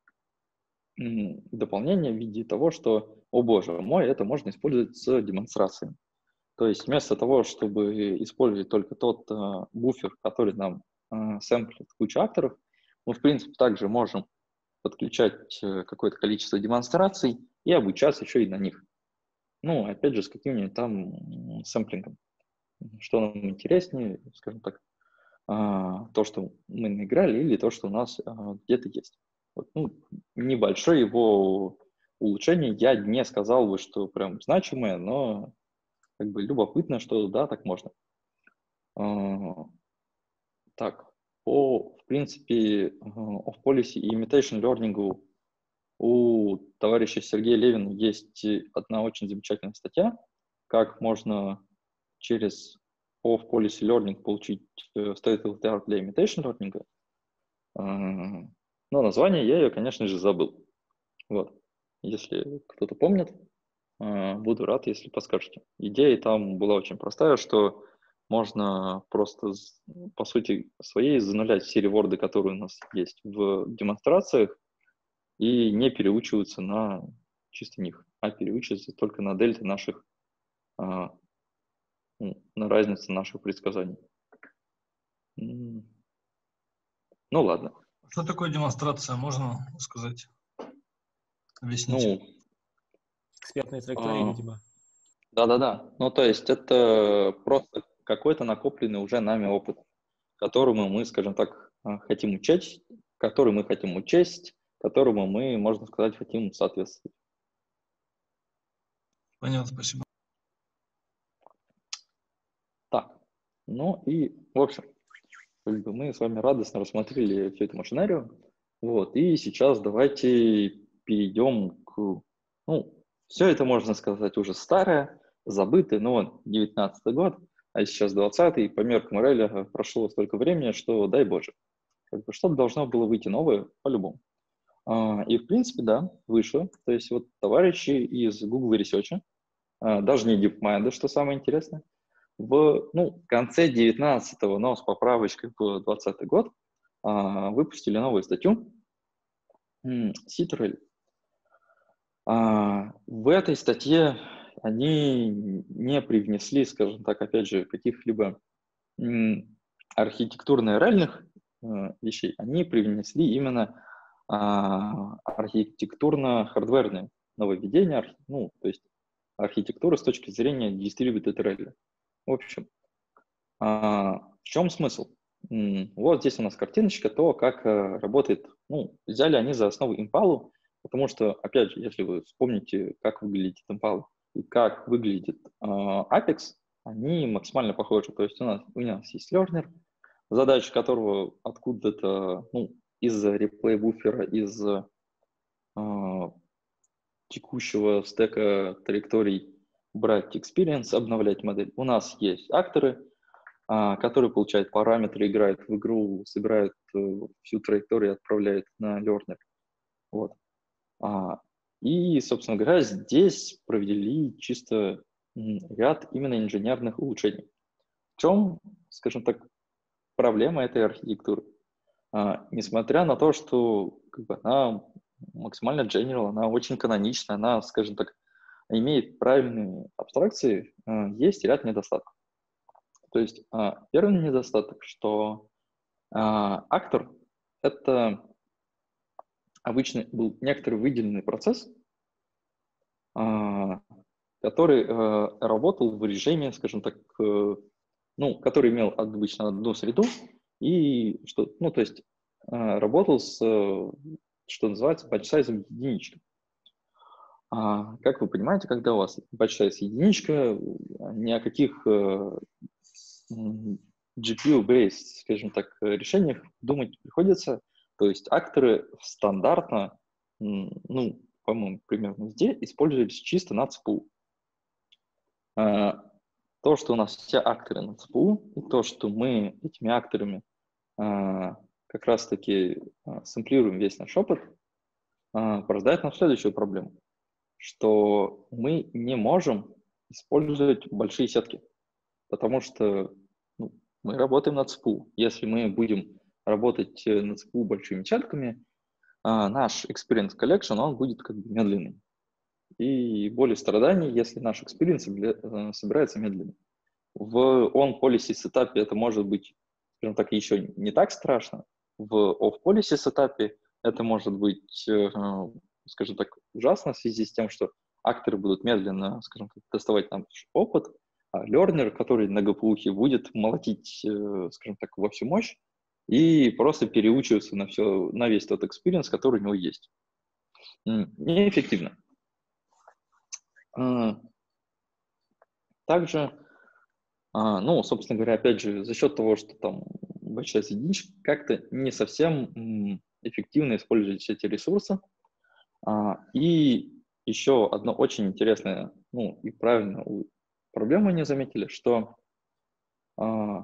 м, дополнение в виде того, что, о боже мой, это можно использовать с демонстрацией. То есть вместо того, чтобы использовать только тот э, буфер, который нам э, сэмплит кучу акторов, мы, в принципе, также можем подключать э, какое-то количество демонстраций и обучаться еще и на них. Ну, опять же, с каким-нибудь там м, сэмплингом. Что нам интереснее, скажем так, а, то, что мы наиграли, или то, что у нас а, где-то есть. Вот, ну, небольшое его улучшение, я не сказал бы, что прям значимое, но как бы любопытно, что да, так можно. А, так, по, в принципе, off-policy и imitation learning у товарища Сергея Левина есть одна очень замечательная статья, как можно через off-policy learning получить э, state of the art для imitation learning. А, но название я ее, конечно же, забыл. Вот. Если кто-то помнит, а, буду рад, если подскажете. Идея там была очень простая, что можно просто, с- по сути своей, занулять все реворды, которые у нас есть в демонстрациях, и не переучиваться на чисто них, а переучиваться только на дельте наших, а, ну, на разнице наших предсказаний. М, Ну ладно. Что такое демонстрация, можно сказать? Объяснить. Ну, Экспертные траектории, а, видимо. да-да-да. Ну, то есть это просто какой-то накопленный уже нами опыт, которому мы, скажем так, а, хотим учесть, который мы хотим учесть, которому мы, можно сказать, хотим соответствовать. Понятно, спасибо. Так, ну и, в общем, как бы мы с вами радостно рассмотрели всю эту машинерию. Вот, и сейчас давайте перейдем к... Ну, все это, можно сказать, уже старое, забытое, но вот девятнадцатый год, а сейчас двадцатый, и по меркам Реля прошло столько времени, что дай боже. Как бы что-то должно было выйти новое по-любому. А, и, в принципе, да, вышло. То есть вот товарищи из Google Research, а, даже не DeepMind, что самое интересное, в ну, конце девятнадцатого, но с поправочкой в двадцатый год, а, выпустили новую статью. Citral А, в этой статье они не привнесли, скажем так, опять же, каких-либо м, архитектурно-реальных э, вещей. Они привнесли именно а, архитектурно-хардверные нововведения, архи- ну, то есть архитектура с точки зрения Distributed Rally. В общем, а, в чем смысл? М, Вот здесь у нас картиночка, то, как э, работает, ну, взяли они за основу Impala, потому что, опять же, если вы вспомните, как выглядит Impala и как выглядит э, Apex, они максимально похожи. То есть у нас, у нас есть learner, задача которого откуда-то, ну, из-за реплей-буфера, из э, текущего стека траекторий брать experience, обновлять модель. У нас есть акторы, а, которые получают параметры, играют в игру, собирают э, всю траекторию и отправляют на learner. Вот. А, и, собственно говоря, здесь провели чисто м, ряд именно инженерных улучшений. В чем, скажем так, проблема этой архитектуры? А, несмотря на то, что как бы, она максимально general, она очень канонична, она, скажем так, имеет правильные абстракции, а, есть ряд недостатков. То есть а, первый недостаток, что а, актор — это обычно был некоторый выделенный процесс, а, который э, работал в режиме, скажем так, э, ну, который имел обычно одну среду и что, ну, то есть э, работал с, э, что называется, batch-size единичка. А, как вы понимаете, когда у вас batch-size единичка, ни о каких э, джи пи ю-based, скажем так, решениях думать приходится. То есть акторы стандартно, ну, по-моему, примерно везде использовались чисто на ци пи ю. А, то, что у нас все акторы на ци пи ю, и то, что мы этими акторами а, как раз-таки а, сэмплируем весь наш опыт, а, порождает нам следующую проблему, что мы не можем использовать большие сетки, потому что ну, мы работаем на ци пи ю. Если мы будем работать на ци пи ю большими сетками, а, наш experience collection, он будет как бы медленный. И более страданий, если наш experience э, собирается медленно. В on-policy сетапе это может быть, скажем так, еще не так страшно. В off-policy сетапе это может быть, э, скажем так, ужасно в связи с тем, что акторы будут медленно, скажем так, доставать нам опыт, а learner, который на джи пи ю будет молотить, э, скажем так, во всю мощь и просто переучиваться на, все, на весь тот experience, который у него есть. Неэффективно. Также, ну, собственно говоря, опять же, за счет того, что там большая единичка, как-то не совсем эффективно использовать эти ресурсы. И еще одно очень интересное, ну, и правильно проблему они заметили, что ну,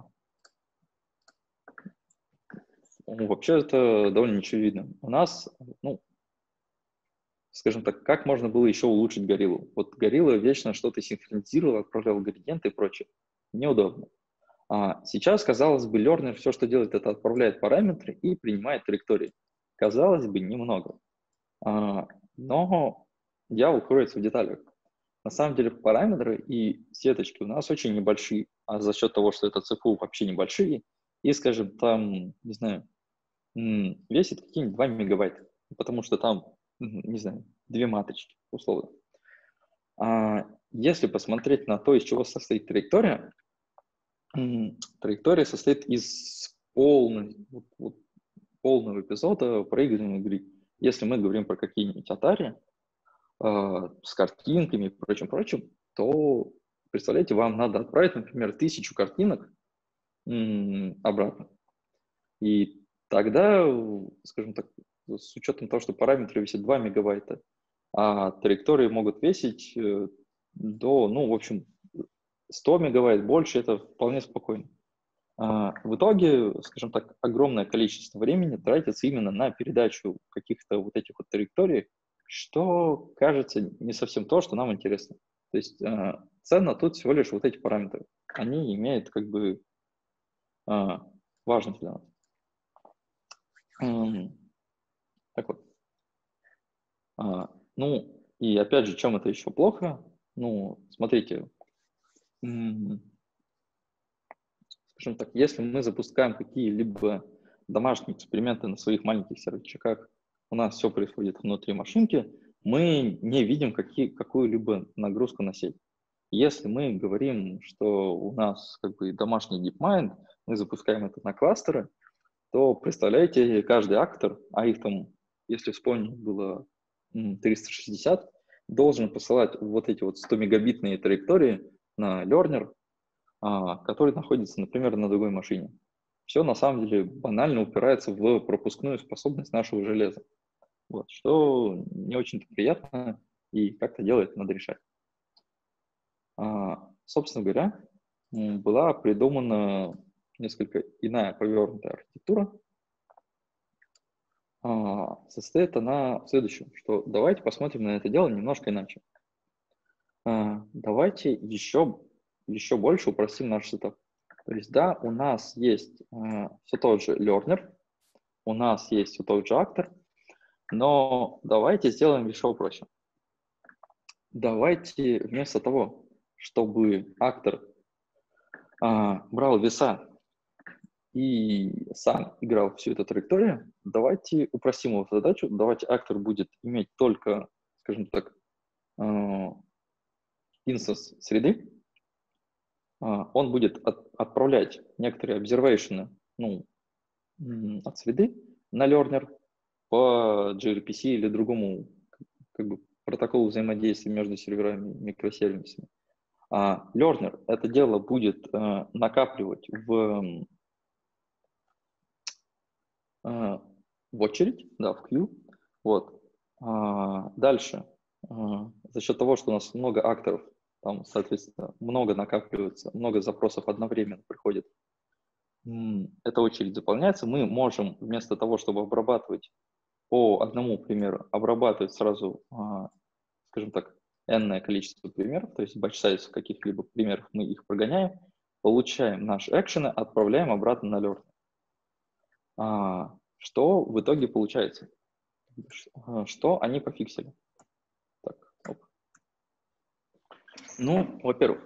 вообще это довольно очевидно. У нас, ну, скажем так, как можно было еще улучшить гориллу? Вот горилла вечно что-то синхронизировала, отправляла градиенты и прочее. Неудобно. А сейчас, казалось бы, learner все, что делает, это отправляет параметры и принимает траектории. Казалось бы, немного. А, но дьявол кроется в деталях. На самом деле параметры и сеточки у нас очень небольшие, а за счет того, что это ци пи ю вообще небольшие, и, скажем, там, не знаю, весит какие-нибудь два мегабайта, потому что там, не знаю, две матрички, условно. А если посмотреть на то, из чего состоит траектория, траектория состоит из полной, вот, вот, полного эпизода проигрывания игры. Если мы говорим про какие-нибудь Atari э, с картинками и прочим-прочим, то, представляете, вам надо отправить, например, тысячу картинок м, обратно. И тогда, скажем так, с учетом того, что параметры весят два мегабайта, а траектории могут весить э, до, ну, в общем, сто мегабайт, больше, это вполне спокойно. А, в итоге, скажем так, огромное количество времени тратится именно на передачу каких-то вот этих вот траекторий, что кажется не совсем то, что нам интересно. То есть а, ценно тут всего лишь вот эти параметры. Они имеют как бы а, важность для нас. Так вот. А, ну, и опять же, чем это еще плохо? Ну, смотрите, м, скажем так, если мы запускаем какие-либо домашние эксперименты на своих маленьких серверчиках, у нас все происходит внутри машинки, мы не видим какие, какую-либо нагрузку на сеть. Если мы говорим, что у нас как бы домашний DeepMind, мы запускаем это на кластеры, то представляете, каждый актор, а их там, если вспомнить, было м, триста шестьдесят, должен посылать вот эти вот сто мегабитные траектории на learner, а, который находится, например, на другой машине. Все на самом деле банально упирается в пропускную способность нашего железа. Вот, что не очень-то приятно, и как-то делать надо решать. А, собственно говоря, м, была придумана несколько иная повернутая архитектура. А, состоит она в следующем, что давайте посмотрим на это дело немножко иначе. А, давайте еще, еще больше упростим наш сетап. То есть, да, у нас есть а, все тот же learner, у нас есть все тот же актор, но давайте сделаем еще проще. Давайте вместо того, чтобы актор а, брал веса и сам играл всю эту траекторию, давайте упростим его задачу. Давайте актор будет иметь только, скажем так, а, инстанс среды. А, он будет от, отправлять некоторые обсервейшены, ну, от среды на learner по джей ар пи си или другому как бы, протоколу взаимодействия между серверами и микросервисами. А learner это дело будет э, накапливать в, э, в очередь, да, в queue. Вот. А, дальше, э, за счет того, что у нас много акторов, там, соответственно, много накапливается, много запросов одновременно приходит, эта очередь заполняется, мы можем вместо того, чтобы обрабатывать по одному примеру, обрабатывать сразу, а, скажем так, n-ное количество примеров, то есть batch size каких-либо примеров, мы их прогоняем, получаем наши экшены, отправляем обратно на learner. А, что в итоге получается? Что они пофиксили? Так, оп. Ну, во-первых,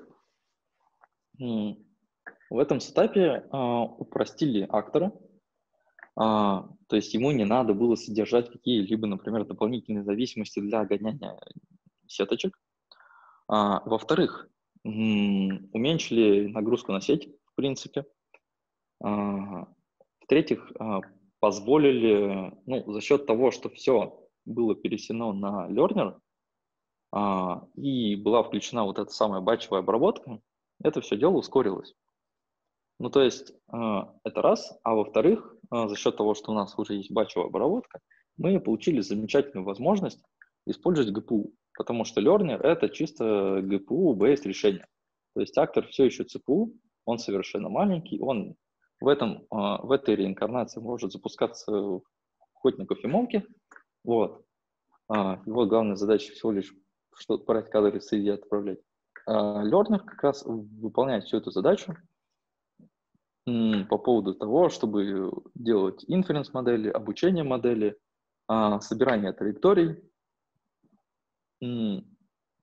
в этом сетапе а, упростили актора, а, то есть ему не надо было содержать какие-либо, например, дополнительные зависимости для гоняния сеточек. А, во-вторых, м, уменьшили нагрузку на сеть, в принципе. А, в-третьих, а, позволили, ну, за счет того, что все было перенесено на learner, а, и была включена вот эта самая батчевая обработка, это все дело ускорилось. Ну, то есть а, это раз, а во-вторых, а, за счет того, что у нас уже есть батчевая обработка, мы получили замечательную возможность использовать джи пи ю, потому что learner — это чисто джи пи ю-based решение. То есть актор все еще си пи ю, он совершенно маленький, он в, этом, а, в этой реинкарнации может запускаться хоть на кофемолке. Вот. А, его главная задача всего лишь что брать кадры с среди отправлять. А learner как раз выполняет всю эту задачу по поводу того, чтобы делать инференс-модели, обучение модели, собирание траекторий, ну,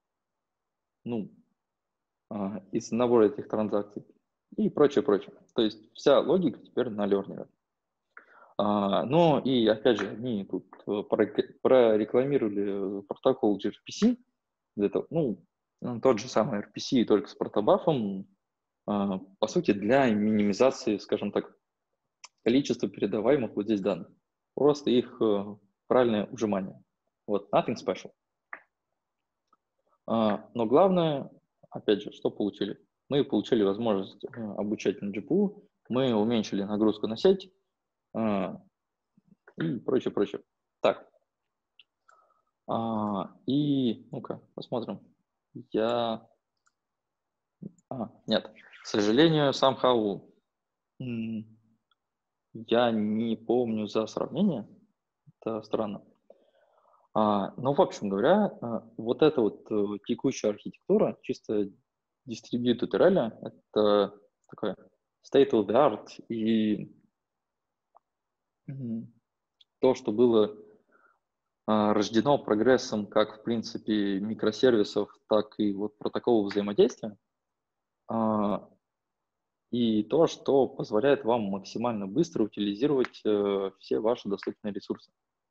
из набора этих транзакций и прочее, прочее. То есть вся логика теперь на learner. Ну и опять же, они тут прорекламировали протокол джей ар пи си, для того, ну, тот же самый ар пи си, только с протобафом, по сути, для минимизации, скажем так, количества передаваемых вот здесь данных. Просто их правильное ужимание. Вот, nothing special. Но главное, опять же, что получили? Мы получили возможность обучать на джи пи ю, мы уменьшили нагрузку на сеть и прочее, прочее. Так. И, ну-ка, посмотрим. Я... А, нет, к сожалению, somehow я не помню за сравнение, это странно. А, ну, в общем говоря, вот эта вот текущая архитектура, чисто distributed реле, это такое state of the art, и то, что было а, рождено прогрессом как, в принципе, микросервисов, так и вот протоколов взаимодействия. А, и то, что позволяет вам максимально быстро утилизировать э, все ваши доступные ресурсы.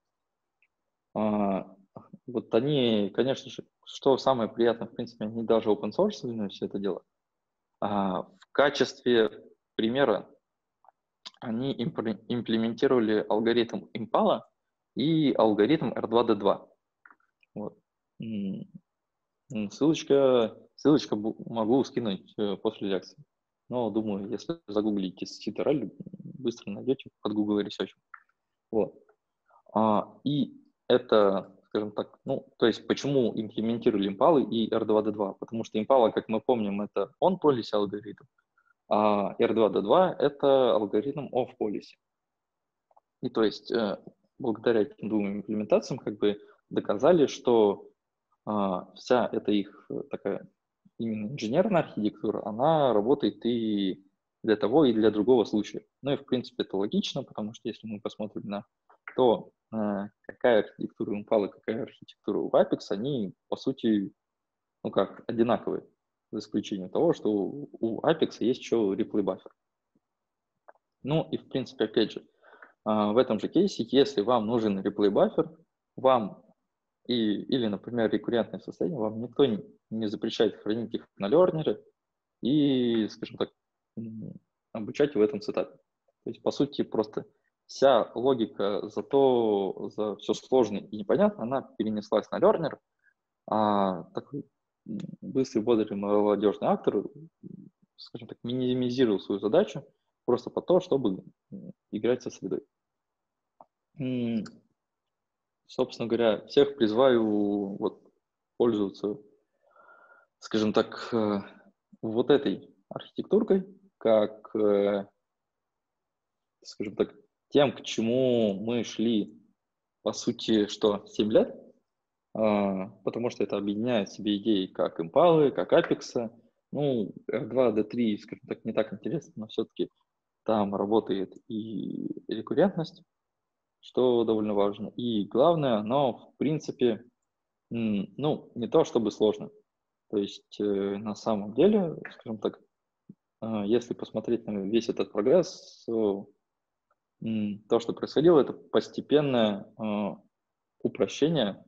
А, вот они, конечно же, что самое приятное, в принципе, они даже open source все это дело. А, в качестве примера они импр- имплементировали алгоритм Impala и алгоритм эр два дэ два. Вот. М, м, Ссылочка, ссылочка бу- могу скинуть э, после лекции. Но думаю, если загуглите Citadel, быстро найдете под Google Research. Вот. А, и это, скажем так, ну, то есть почему имплементировали Impala и эр два дэ два? Потому что Impala, как мы помним, это on-policy алгоритм, а эр два дэ два это алгоритм off-policy. И то есть э, благодаря этим двум имплементациям как бы доказали, что а, вся эта их э, такая именно инженерная архитектура, она работает и для того, и для другого случая. Ну и в принципе это логично, потому что если мы посмотрим на то, э, какая архитектура у Impala, какая архитектура у Apex, они по сути, ну как, одинаковые, за исключением того, что у у Apex есть еще replay buffer. Ну и в принципе, опять же, а, в этом же кейсе, если вам нужен replay buffer, вам и, или, например, рекуррентное состояние, вам никто не, не запрещает хранить их на лернере и, скажем так, м, обучать в этом сетапе. То есть, по сути, просто вся логика за то, за все сложное и непонятное, она перенеслась на лернер, а такой м, быстрый, бодрый, молодежный актор, м, скажем так, минимизировал свою задачу просто по то, чтобы м, играть со средой. М, Собственно говоря, всех призываю вот, пользоваться, скажем так, э, вот этой архитектуркой, как, э, скажем так, тем, к чему мы шли, по сути, что семь лет, а, потому что это объединяет в себе идеи как Impala, как Apex. Ну, эр два дэ три, скажем так, не так интересно, но все-таки там работает и рекуррентность, что довольно важно. И главное, но в принципе, м, ну, не то чтобы сложно. То есть э, на самом деле, скажем так, э, если посмотреть на весь этот прогресс, то, м, то, что происходило, это постепенное э, упрощение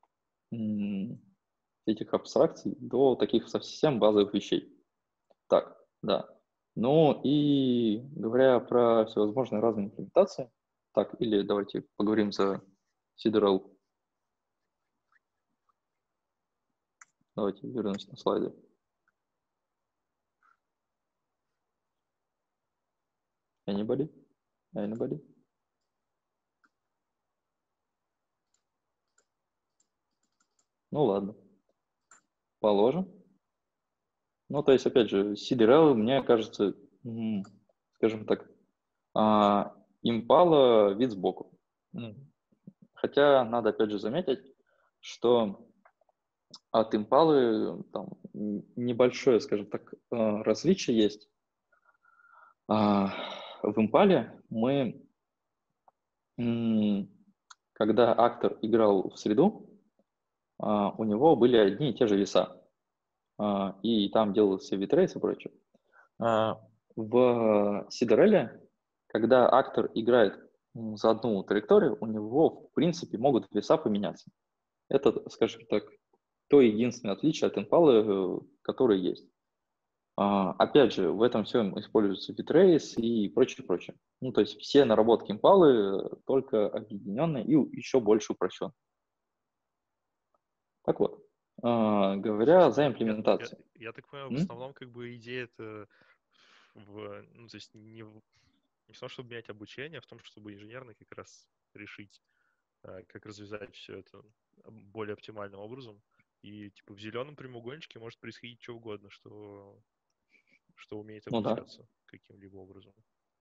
м, этих абстракций до таких совсем базовых вещей. Так, да. Ну и говоря про всевозможные разные имплементации, так, или давайте поговорим за Citadel. Давайте вернусь на слайды. Anybody? Anybody? Ну ладно, положим. Ну, то есть, опять же, Citadel, мне кажется, м, скажем так, а, Impala вид сбоку. Ну, хотя надо, опять же, заметить, что от Impala там н- небольшое, скажем так, а, различие есть. А, В Impala мы, м, когда актор играл в среду, а, у него были одни и те же веса. А, и там делался битрейс и прочее. А, В Сидореле, когда актор играет м, за одну траекторию, у него, в принципе, могут веса поменяться. Это, скажем так, то единственное отличие от Impala, э, которое есть. А, Опять же, в этом всем используется битрейс и прочее, прочее. Ну, то есть все наработки Impala э, только объединенные и еще больше упрощенные. Так вот, а, говоря за Я, я, имплементацию. я так понимаю, в М? основном как бы идея это в, ну, то есть не, в, не в том, чтобы менять обучение, а в том, чтобы инженерно как раз решить, а, как развязать все это более оптимальным образом. И типа в зеленом прямоугольничке может происходить что угодно, что, что умеет Ну да. обучаться каким-либо образом.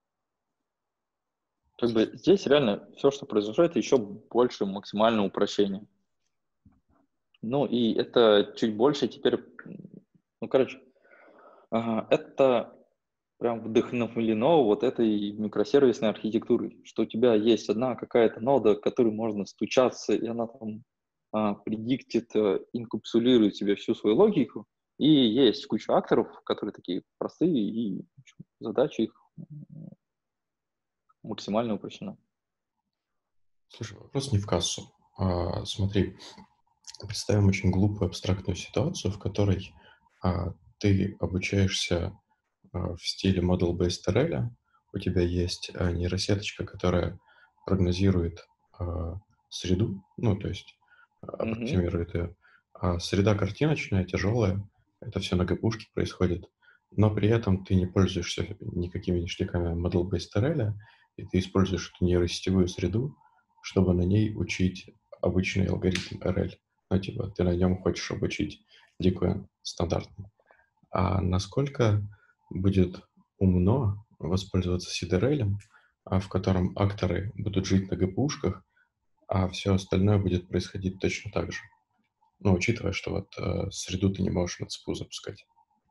Как бы здесь реально все, что произошло, это еще больше максимальное упрощение. Ну и это чуть больше теперь, ну короче, ага, это прям вдохновлено вот этой микросервисной архитектурой, что у тебя есть одна какая-то нода, к которой можно стучаться, и она там а, предиктит, а, инкапсулирует себе всю свою логику, и есть куча акторов, которые такие простые, и в общем, задача их максимально упрощена. Слушай, вопрос не в кассу. А, смотри, представим очень глупую абстрактную ситуацию, в которой а, ты обучаешься а, в стиле Model-Based эр эл. У тебя есть а, нейросеточка, которая прогнозирует а, среду, ну, то есть а, аппроксимирует ее. А среда картиночная, тяжелая, это все на ГПУшке происходит, но при этом ты не пользуешься никакими ништяками Model-Based эр эл, и ты используешь эту нейросетевую среду, чтобы на ней учить обычный алгоритм эр эл. Ну, типа, ты на нем хочешь обучить Deepin стандартный. А насколько будет умно воспользоваться си ди эр эл, а, в котором акторы будут жить на ГПУшках, а все остальное будет происходить точно так же? Ну, учитывая, что вот э, среду ты не можешь на ЦПУ запускать.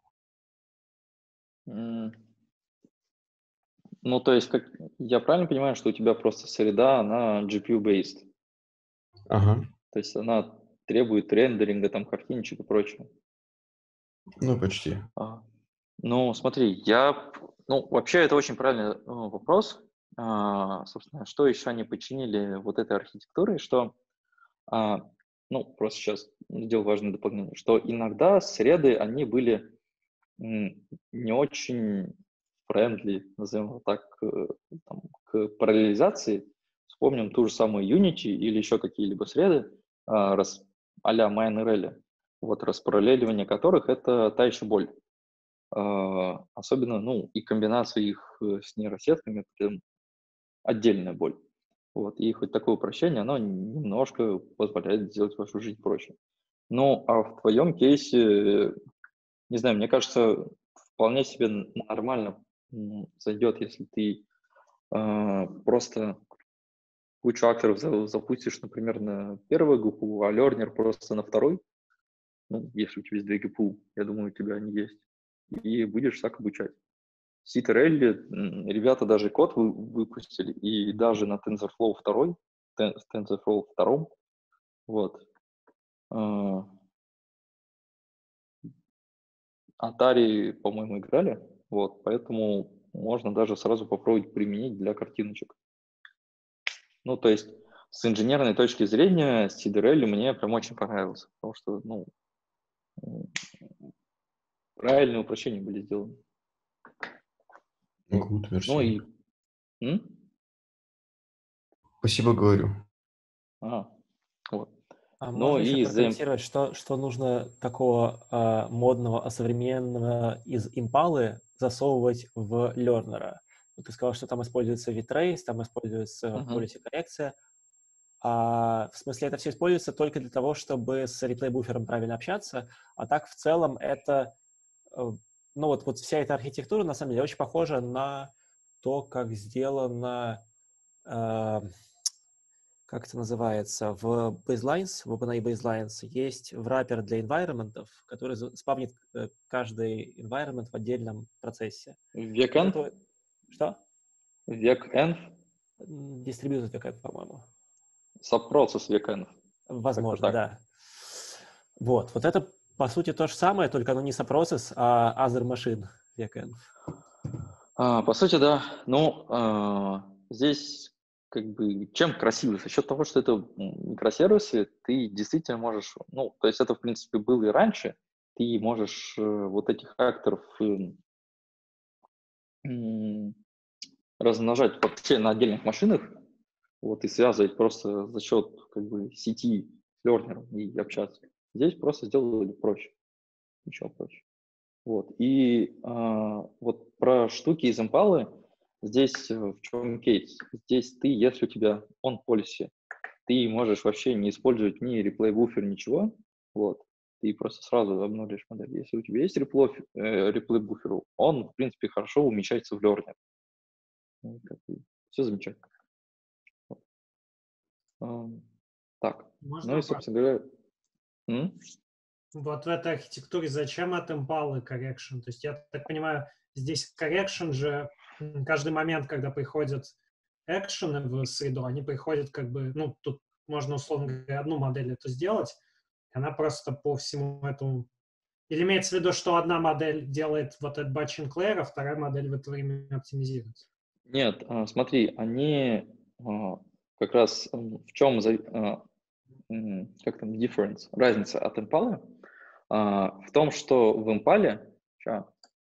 М, Ну, то есть, как я правильно понимаю, что у тебя просто среда, она джи пи ю-based, Ага. то есть она требует рендеринга, там, картиночек и прочего. Ну, почти. А, Ну, смотри, я... Ну, вообще, это очень правильный э, вопрос. А, Собственно, что еще они починили вот этой архитектурой, что... а, Ну, просто сейчас сделал важное дополнение, что иногда среды, они были м, не очень friendly, назовем его так, к, там, к параллелизации. Вспомним ту же самую Unity или еще какие-либо среды, а, рас, а-ля MineRL, вот распараллеливание которых — это та еще боль. А, особенно, ну, и комбинация их э, с нейросетками — прям отдельная боль. Вот, и хоть такое упрощение, оно немножко позволяет сделать вашу жизнь проще. Ну, а в твоем кейсе, не знаю, мне кажется, вполне себе н- нормально м, зайдет, если ты а, просто кучу акторов за- запустишь, например, на первый ГПУ, а лернер просто на второй. Ну, если у тебя есть две ГПУ, я думаю, у тебя они есть. И будешь так обучать. Ситерелли, ребята даже код вы, выпустили, и даже на TensorFlow два, Ten- TensorFlow два, вот. А, Atari, по-моему, играли, вот, поэтому можно даже сразу попробовать применить для картиночек. Ну, то есть с инженерной точки зрения Сидерелли мне прям очень понравился, потому что, ну, м, правильные упрощения были сделаны. Good, Ну merci. и... м? Спасибо, говорю. А, вот. А Ну можно еще и за... прокомментировать, что, что нужно такого а, модного, а современного из импалы засовывать в лернера? Вот ты сказал, что там используется V-Trace, там используется Мгм. policy коррекция. А, в смысле, это все используется только для того, чтобы с реплей-буфером правильно общаться, а так в целом это, э, ну вот, вот вся эта архитектура на самом деле очень похожа на то, как сделано, э, как это называется, в Baselines, в OpenAI Baselines есть wrapper для environment'ов, который за- спавнит э, каждый environment в отдельном процессе. Век Вот N? это, что? Век N? М, Дистрибьютор такая, по-моему. Subprocess век N. Как-то Возможно, так. да. Вот, вот это, по сути, то же самое, только оно не Saprocess, а Other Machine век-энд. А, по сути, да. Ну, а, здесь как бы чем красиво? За счет того, что это м, микросервисы, ты действительно можешь, ну, то есть это, в принципе, было и раньше, ты можешь э, вот этих акторов э, м, размножать вообще на отдельных машинах, вот, и связывать просто за счет как бы сети с лернером и общаться. Здесь просто сделали проще, еще проще. Вот. И а, вот про штуки из Impala здесь э, в чем кейс? Здесь ты, если у тебя on policy, ты можешь вообще не использовать ни реплей буфер, ничего. Вот. Ты просто сразу обнулишь модель. Если у тебя есть реплей, э, реплей буфер, он, в принципе, хорошо умещается в learner. Ну, как бы все замечательно. Вот. Ам, так. Можно Ну и, вопрос? собственно говоря... м? Вот в этой архитектуре зачем от Impala correction? То есть я так понимаю, Здесь correction же, каждый момент, когда приходят экшены в среду, они приходят как бы, ну, тут можно, условно говоря, одну модель это сделать, она просто по всему этому... Или имеется в виду, что одна модель делает вот этот batching layer, а вторая модель в это время оптимизирует? Нет, а, смотри, они а, как раз м, в чем, а, м, как там, difference, разница от Impala, а, в том, что в Impala ща,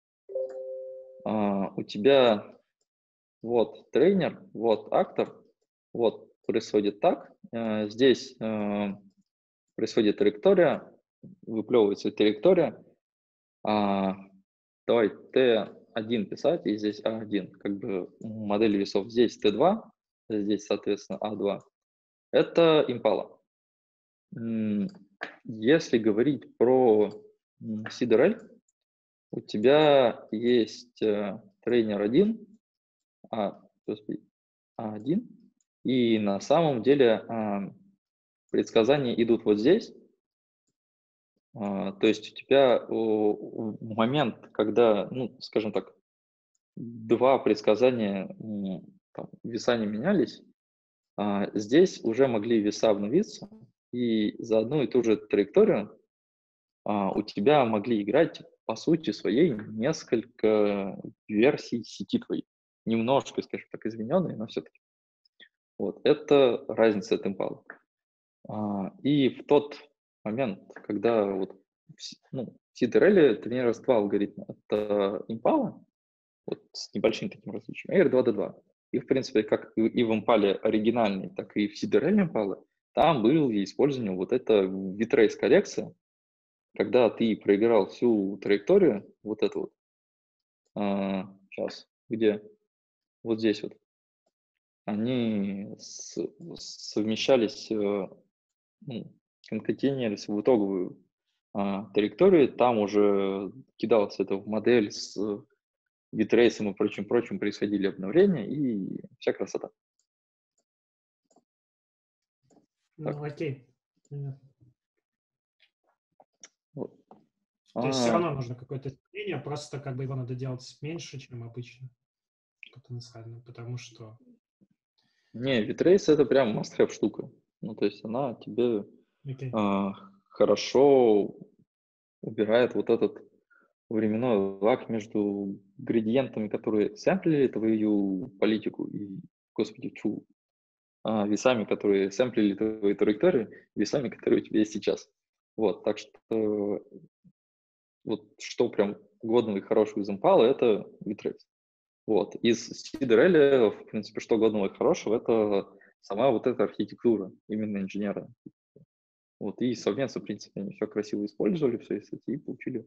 а, у тебя вот тренер, вот актор, вот происходит так, а, здесь а, происходит траектория, выплевывается траектория, а, давай тэ один писать, и здесь а один, как бы модель весов. Здесь тэ два, здесь, соответственно, а два. Это Impala. Если говорить про си ди ар эль, у тебя есть э, тренер один, а, господи, а один, и на самом деле э, предсказания идут вот здесь. А, то есть у тебя в момент, когда, ну, скажем так, два предсказания, там, веса не менялись, а, здесь уже могли веса обновиться, и за одну и ту же траекторию а, у тебя могли играть, по сути своей, несколько версий сети твоей. Немножко, скажем так, измененные, но все-таки. Вот, это разница от Impala. А, и в тот момент, когда вот, ну, в си ди ар эль тренировалось два алгоритма. Это Impala, вот с небольшим таким различием, и эр два ди два. И, в принципе, как и в Impala оригинальной, так и в си ди ар эль Impala, там было использование вот это bitrace коррекция, когда ты проиграл всю траекторию, вот это вот, а, сейчас, где, вот здесь вот, они с, совмещались, ну, конкатенировались в итоговую а, траекторию, там уже кидалось это в модель с битрейсом и прочим-прочим, происходили обновления, и вся красота. Ну, так. Окей. Вот. То есть все равно нужно какое-то изменение, просто как бы его надо делать меньше, чем обычно, потенциально, потому что... Не, битрейс это прям must-have штука. Ну, то есть она тебе okay. а, хорошо убирает вот этот временной лаг между градиентами, которые сэмплили твою политику, и, господи, чу, а, весами, которые сэмплили твою траекторию, весами, которые у тебя есть сейчас. Вот, так что вот что прям годного и хорошего из Impala, это bitrace. Вот, из си ди ар эль, в принципе, что годного и хорошего, это сама вот эта архитектура, именно инженера. Вот, и совместно, в принципе, они все красиво использовали, все эти и получили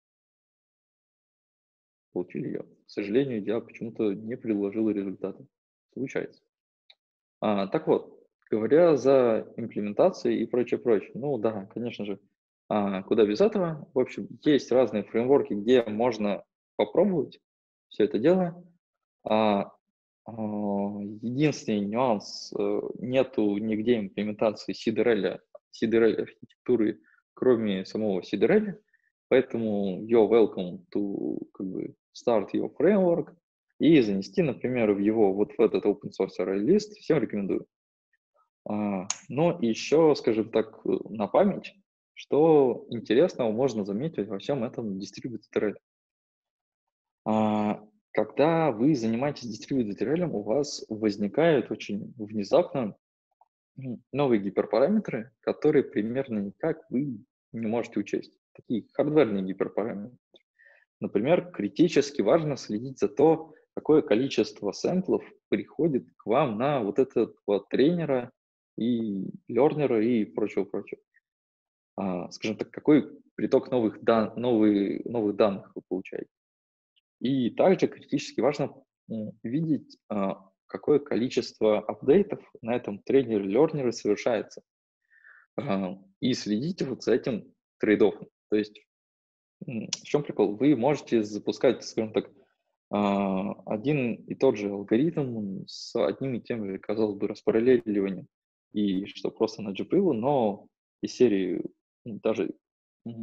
получили ее. К сожалению, я почему-то не предложил результаты. Случается. А, так вот, говоря за имплементацией и прочее, прочее, ну да, конечно же, а, куда без этого. В общем, есть разные фреймворки, где можно попробовать все это дело. А, а, единственный нюанс, нету нигде имплементации си ди ар эль, си ди ар эль архитектуры, кроме самого си ди ар эль, поэтому you're welcome to, как бы, start your framework и занести, например, в его вот в этот open source релиз, всем рекомендую. А, но еще, скажем так, на память, что интересного можно заметить во всем этом distributed ар эл. А, когда вы занимаетесь distributed ар эл, у вас возникают очень внезапно новые гиперпараметры, которые примерно никак вы не можете учесть. Такие хардверные гиперпараметры. Например, критически важно следить за то, какое количество сэмплов приходит к вам на вот этого тренера и лернера и прочего-прочего. А, скажем так, какой приток новых, дан, новые, новых данных вы получаете. И также критически важно видеть, а, какое количество апдейтов на этом тренере лернере совершается. А, и следите вот за этим трейд-оффом. То есть в чем прикол? Вы можете запускать, скажем так, один и тот же алгоритм с одним и тем же, казалось бы, распараллеливанием, и что просто на джи пи ю, но из серии даже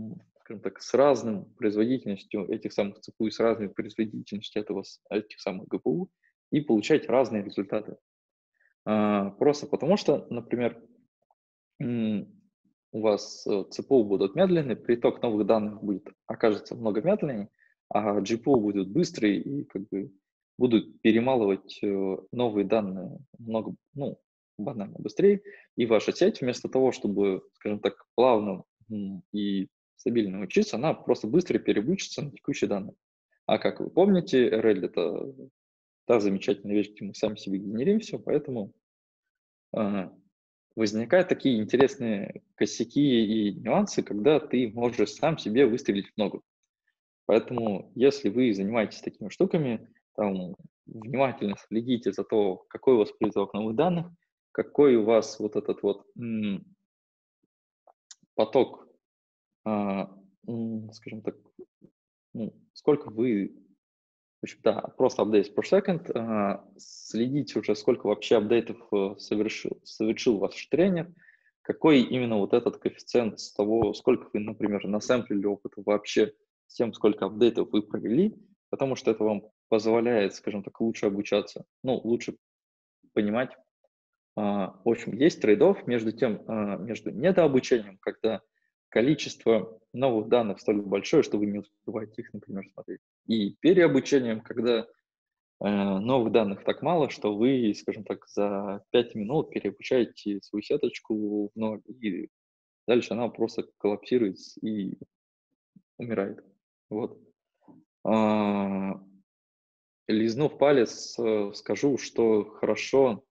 скажем так, с разным производительностью этих самых ЦПУ и с разной производительностью этого, с- этих самых ГПУ и получать разные результаты. А, Просто потому что, например, м, у вас э, ЦПУ будут медленные, приток новых данных будет, окажется много медленнее, а GPU будут быстрые и как бы будут перемалывать э, новые данные много, ну, банально быстрее, и ваша сеть вместо того, чтобы, скажем так, плавно м, и стабильно учиться, она просто быстро переучится на текущие данные. А как вы помните, эр эл — это та замечательная вещь, где мы сами себе генерим все, поэтому а, возникают такие интересные косяки и нюансы, когда ты можешь сам себе выстрелить в ногу. Поэтому, если вы занимаетесь такими штуками, там, внимательно следите за то, какой у вас приток новых данных, какой у вас вот этот вот м, поток, а, м, скажем так, ну, сколько вы, в общем, да, просто updates per second, а, следите уже, сколько вообще апдейтов э, совершил, совершил ваш тренер, какой именно вот этот коэффициент с того, сколько вы, например, насэмплили опыта вообще с тем, сколько апдейтов вы провели, потому что это вам позволяет, скажем так, лучше обучаться, ну, лучше понимать. А, В общем, есть трейд-офф между тем, а, между недообучением, когда количество новых данных столь большое, что вы не успеваете их, например, смотреть, и переобучением, когда э, новых данных так мало, что вы, скажем так, за пять минут переобучаете свою сеточку в ноль, и дальше она просто коллапсирует и умирает. Вот. А, Лизнув палец, э, скажу, что хорошо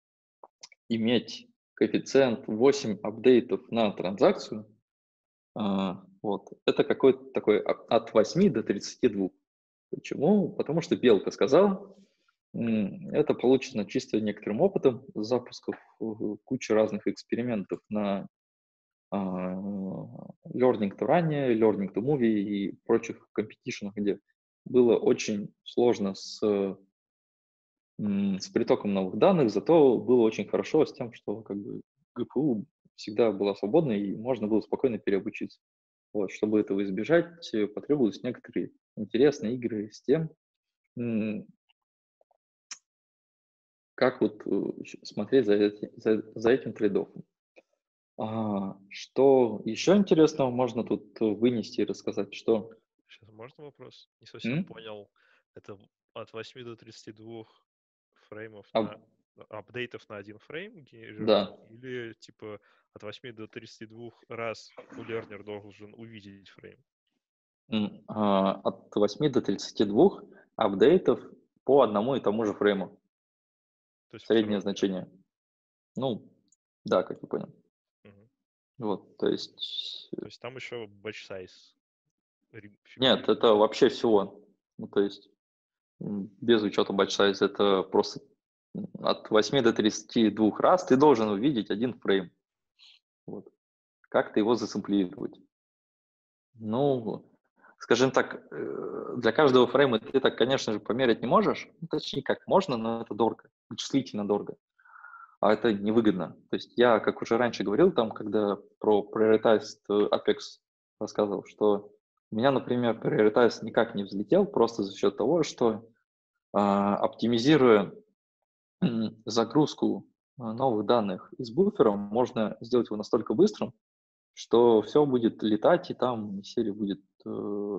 иметь коэффициент восемь апдейтов на транзакцию. А, Вот. Это какой-то такой от от восьми до тридцати двух. Почему? Потому что Белка сказала. М, Это получено чисто некоторым опытом запусков э, кучи разных экспериментов на а, Learning to Run, Learning to Movie и прочих компетишенах, где было очень сложно с, м, с притоком новых данных, зато было очень хорошо с тем, что как бы ГПУ всегда была свободна и можно было спокойно переобучиться. Вот, чтобы этого избежать, э, потребовались некоторые интересные игры с тем, м, как вот э, щ- смотреть за, эти- за, за этим трейд-оффом. А, что еще интересного можно тут э, вынести и рассказать, что... Сейчас можно вопрос? Не совсем м? понял. Это в- от восьми до тридцати двух фреймов А, на апдейтов на один фрейм генерировать? да, Или типа от восьми до тридцати двух раз learner должен увидеть фрейм? м, а, от восьми до тридцати двух апдейтов по одному и тому же фрейму. То есть Среднее второй. значение. Ну, да, как я понял. Мгм. Вот, то есть... То есть там еще batch size ри- Нет, фигурирует. это вообще всего. Ну, то есть м, без учета batch size, это просто м, от восьми до тридцати двух раз ты должен увидеть один фрейм. Вот. Как ты его засэмплировать? Ну, скажем так, э, для каждого фрейма ты так, конечно же, померить не можешь. Ну, точнее, как можно, но это дорого, вычислительно дорого. А это невыгодно. То есть я, как уже раньше говорил, там, когда про Prioritized Apex рассказывал, что у меня, например, Prioritized никак не взлетел просто за счет того, что а, оптимизируя м, загрузку а, новых данных из буфера, можно сделать его настолько быстрым, что все будет летать, и там из серии будет э,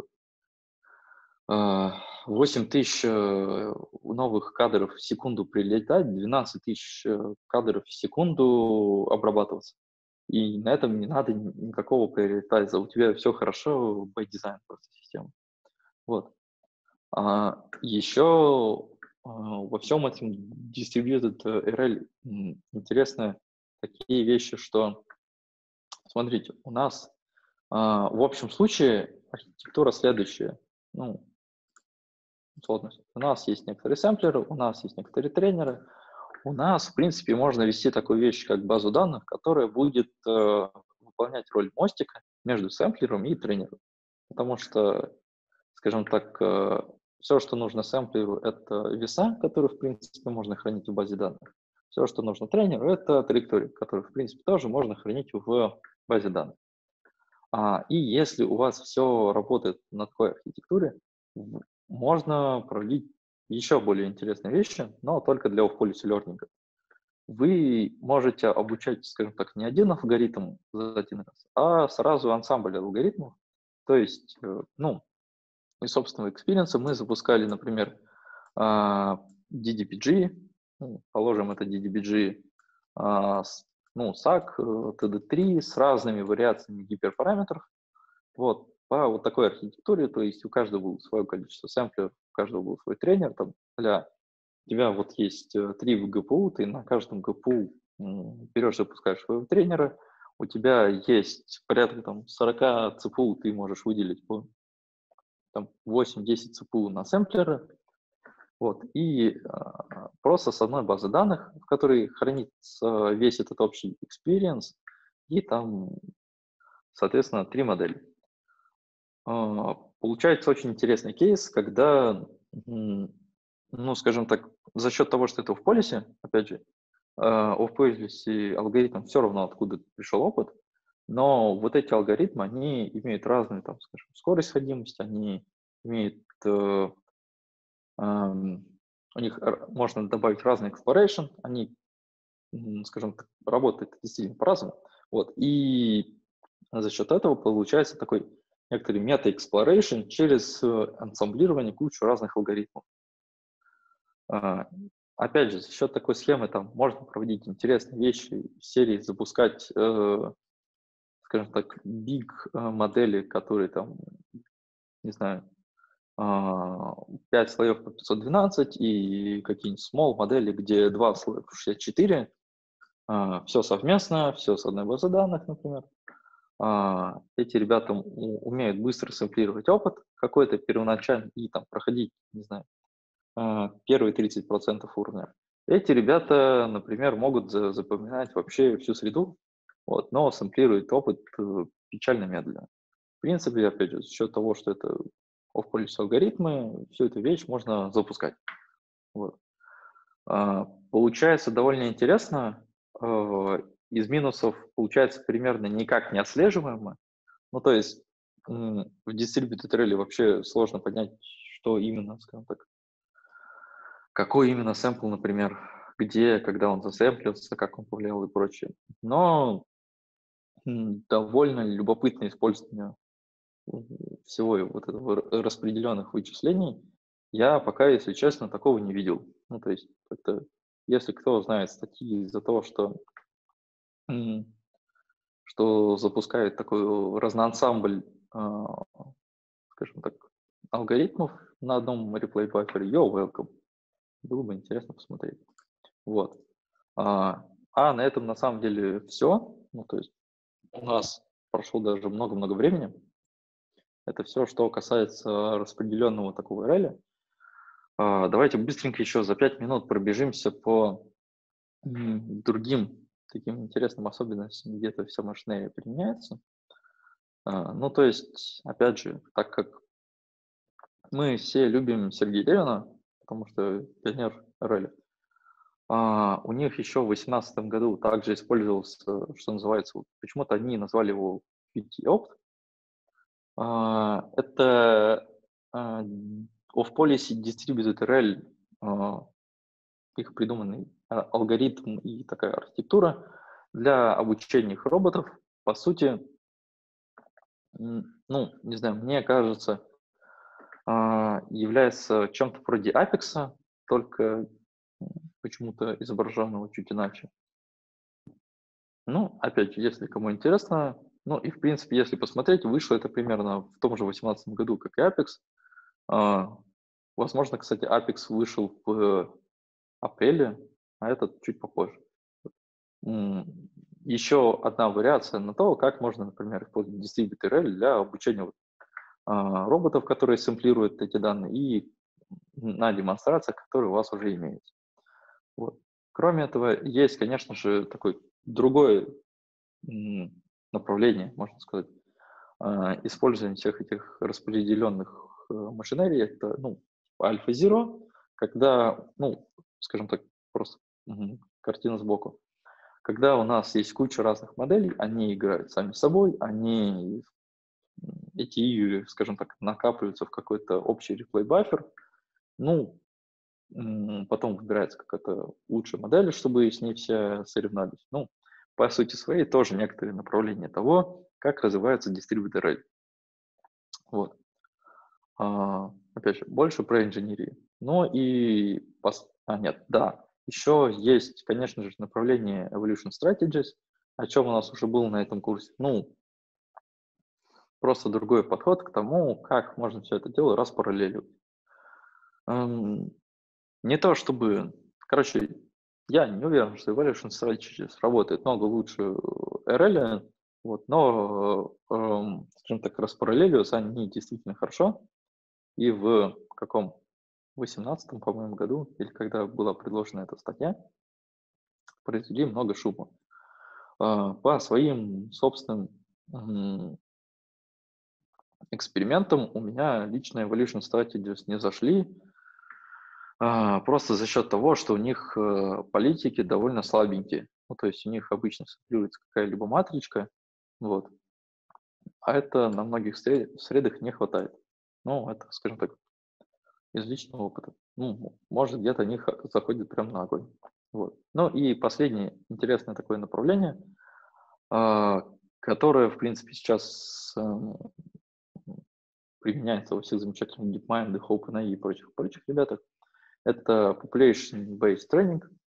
а, восемь тысяч э, новых кадров в секунду прилетать, двенадцать тысяч э, кадров в секунду обрабатываться. И на этом не надо ни- никакого приоритайза. У тебя все хорошо, by design просто система. Вот. А еще а, во всем этом distributed эр эл м, интересны такие вещи, что, смотрите, у нас а, в общем случае архитектура следующая. Ну, сложность. У нас есть некоторые сэмплеры, у нас есть некоторые тренеры. У нас, в принципе, можно вести такую вещь, как базу данных, которая будет э, выполнять роль мостика между сэмплером и тренером. Потому что, скажем так, э, все, что нужно сэмплеру, это веса, которые, в принципе, можно хранить в базе данных. Все, что нужно тренеру, это траектории, которые, в принципе, тоже можно хранить в базе данных. А, и если у вас все работает на такой архитектуре, в- можно проводить еще более интересные вещи, но только для off-policy learning. Вы можете обучать, скажем так, не один алгоритм за один раз, а сразу ансамбль алгоритмов. То есть, э, ну, из собственного экспириенса мы запускали, например, а, ди ди пи джи, ну, положим, это ди ди пи джи, а, с- ну, сак, э, ти ди три с разными вариациями гиперпараметров. Вот, по вот такой архитектуре, то есть у каждого было свое количество сэмплеров, у каждого был свой тренер, там, для у тебя вот есть э, три джи пи ю, ты на каждом джи пи ю м, берешь, запускаешь своего тренера, у тебя есть порядка там сорок си пи ю, ты можешь выделить по там восемь-десять си пи ю на сэмплеры, вот, и а, просто с одной базы данных, в которой хранится весь этот общий experience, и там, соответственно, три модели. А, Получается очень интересный кейс, когда, м, ну, скажем так, за счет того, что это в полисе, опять же, а, в полисе алгоритм все равно откуда пришел опыт, но вот эти алгоритмы, они имеют разную, там, скажем, скорость сходимости, они имеют, э, ам, у них р- можно добавить разный exploration, они, м, скажем так, работают действительно по-разному. Вот, и за счет этого получается такой некоторый мета-exploration через э, ансамблирование кучу разных алгоритмов. А, Опять же, за счет такой схемы там можно проводить интересные вещи в серии, запускать, э, скажем так, big э, модели, которые там, не знаю, а, пять слоев по пятьсот двенадцать и какие-нибудь small модели, где два слоя по шестьдесят четыре, а, все совместно, все с одной базы данных, например. А, эти ребята у- умеют быстро сэмплировать опыт какой-то первоначальный и там проходить, не знаю, а, первые тридцать процентов уровня. Эти ребята, например, могут за- запоминать вообще всю среду, вот, но сэмплируют опыт э, печально медленно. В принципе, опять же, за счет того, что это off-policy алгоритмы, всю эту вещь можно запускать. Вот. А, Получается довольно интересно. Э, Из минусов получается примерно никак не отслеживаемо. Ну, то есть м, в Distributed Relay вообще сложно понять, что именно, скажем так, какой именно сэмпл, например, где, когда он засэмплился, как он повлиял и прочее. Но м, довольно любопытное использование м, всего и вот этого р- распределенных вычислений. Я пока, если честно, такого не видел. Ну, то есть, это, если кто знает статьи из-за того, что, м, что запускает такой разноансамбль, а, скажем так, алгоритмов на одном реплей баффере, yo, welcome. Было бы интересно посмотреть. Вот. А, а на этом на самом деле все. Ну, то есть у нас прошло даже много-много времени. Это все, что касается распределенного такого реля. А, давайте быстренько еще за пять минут пробежимся по м, другим таким интересным особенностям, где это все машинерия применяется. А, ну, то есть, опять же, так как мы все любим Сергея Левина, потому что пионер реля, а, у них еще в две тысячи восемнадцатом году также использовался, что называется, вот почему-то они назвали его кью ти-opt. А, это а, off-policy distributed рель, а, их придуманный а, алгоритм и такая архитектура для обучения их роботов. По сути, м, ну, не знаю, мне кажется, а, является чем-то вроде Apex, только м, почему-то изображенного чуть иначе. Ну, опять же, если кому интересно, ну и в принципе, если посмотреть, вышло это примерно в том же две тысячи восемнадцатом году, как и Apex. А, Возможно, кстати, Apex вышел в апреле, а этот чуть попозже. М, Еще одна вариация на то, как можно, например, использовать Distributed рель для обучения вот, а, роботов, которые сэмплируют эти данные, и на демонстрациях, которые у вас уже имеются. Вот. Кроме этого, есть, конечно же, такой другой м, направление, можно сказать, а, использование всех этих распределенных э, машинерий, это, ну, альфа-зеро, когда, ну, скажем так, просто мгм, картина сбоку. Когда у нас есть куча разных моделей, они играют сами с собой, они эти июри, скажем так, накапливаются в какой-то общий реплей-баффер. Ну, потом выбирается какая-то лучшая модель, чтобы с ней все соревновались. Ну, по сути своей, тоже некоторые направления того, как развивается дистрибьютор рель. Вот. А, опять же, больше про инженерию. Ну и... Пос... А, нет, да. Еще есть, конечно же, направление Evolution Strategies, о чем у нас уже было на этом курсе. Ну, просто другой подход к тому, как можно все это дело распараллеливать. Эм, не то чтобы... Короче, я не уверен, что Evolution Strategies работает много лучше эр эл, вот, но, эм, скажем так, распараллеливаются они действительно хорошо. И в каком восемнадцатом, по-моему, году, или когда была предложена эта статья, произвели много шума. А, По своим собственным м, экспериментам у меня лично Evolution Strategies не зашли, а, просто за счет того, что у них э, политики довольно слабенькие. Ну, то есть у них обычно симулируется какая-либо матричка, вот, а это на многих сред- средах не хватает. Ну, это, скажем так, из личного опыта. Ну, может, где-то они ха- заходят прямо на огонь. Вот. Ну и последнее интересное такое направление, а, которое, в принципе, сейчас эм, применяется во всех замечательных DeepMind, OpenAI и прочих-прочих ребятах, это Population-Based Training,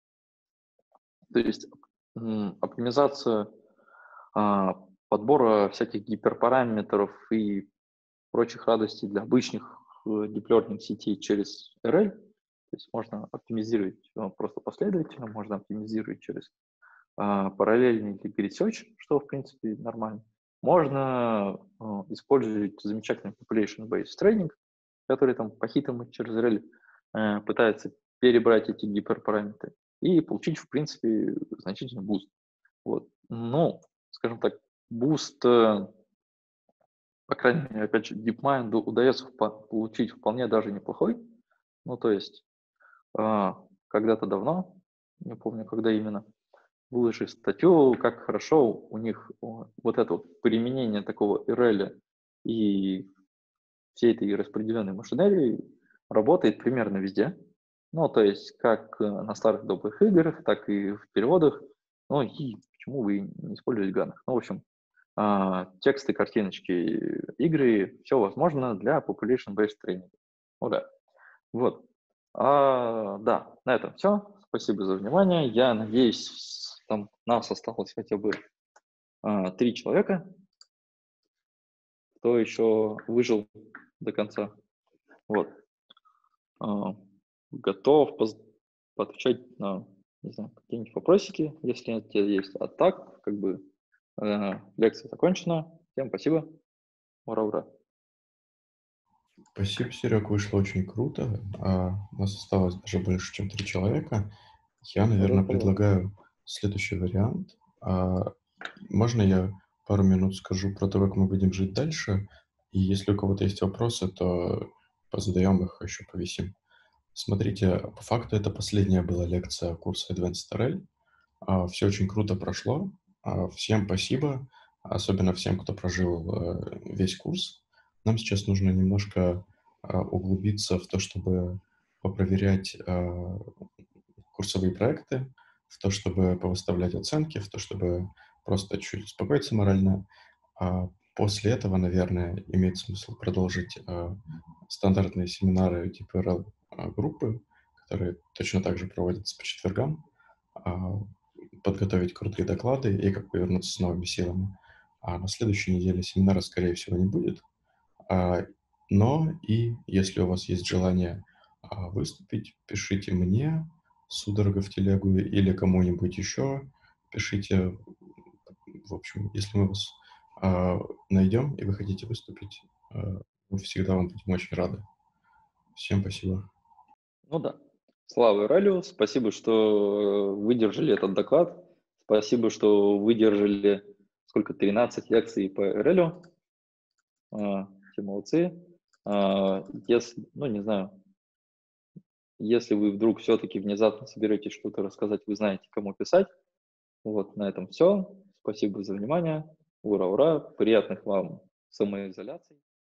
то есть м, оптимизация а, подбора всяких гиперпараметров и прочих радостей для обычных э, deep learning сетей через эр эл. То есть можно оптимизировать э, просто последовательно, можно оптимизировать через а, параллельный или research, что в принципе нормально. Можно э, использовать замечательный population-based training, который там по-хитрому через эр эл э, пытается перебрать эти гиперпараметры и получить, в принципе, значительный буст. Вот. Ну, скажем так, буст, э, по крайней мере, опять же, DeepMind удается впо- получить вполне даже неплохой. Ну, то есть, э, когда-то давно, не помню, когда именно, выложить статью, как хорошо у них о, вот это вот применение такого эр эл и всей этой распределенной машинерии работает примерно везде. Ну, то есть, как э, на старых добрых играх, так и в переводах. Ну, и почему вы не используете ганных? Ну, в общем, а, тексты, картиночки, игры, все возможно для population-based тренинга. Ну да. Вот. А, да, на этом все. Спасибо за внимание. Я надеюсь, там нас осталось хотя бы а, три человека, кто еще выжил до конца. Вот. А, готов поз- поотвечать на, не знаю, какие-нибудь вопросики, если они у тебя есть. А так, как бы, э, лекция закончена. Всем спасибо. Ура-ура. Спасибо, Серег, вышло очень круто. А, у нас осталось даже больше, чем три человека. Я, наверное, Ура-ура. предлагаю следующий вариант. А, можно я пару минут скажу про то, как мы будем жить дальше? И если у кого-то есть вопросы, то позадаем их, еще повисим. Смотрите, по факту это последняя была лекция курса Advanced эр эл. А, Все очень круто прошло. А, Всем спасибо, особенно всем, кто прожил э, весь курс. Нам сейчас нужно немножко а, углубиться в то, чтобы попроверять а, курсовые проекты, в то, чтобы повыставлять оценки, в то, чтобы просто чуть успокоиться морально. А после этого, наверное, имеет смысл продолжить а, стандартные семинары типа эр эл-группы, которые точно так же проводятся по четвергам, а, подготовить крутые доклады и как бы вернуться с новыми силами. А на следующей неделе семинара, скорее всего, не будет. А, но и если у вас есть желание а, выступить, пишите мне, Судорога в телегу или кому-нибудь еще. Пишите, в общем, если мы вас а, найдем и вы хотите выступить, а, мы всегда вам будем очень рады. Всем спасибо. Ну да. Слава Иралю, спасибо, что выдержали этот доклад. Спасибо, что выдержали сколько, тринадцать лекций по эр эл. А, все молодцы. А, если, ну не знаю, если вы вдруг все-таки внезапно соберетесь что-то рассказать, вы знаете, кому писать. Вот на этом все. Спасибо за внимание. Ура-ура. Приятных вам самоизоляцией.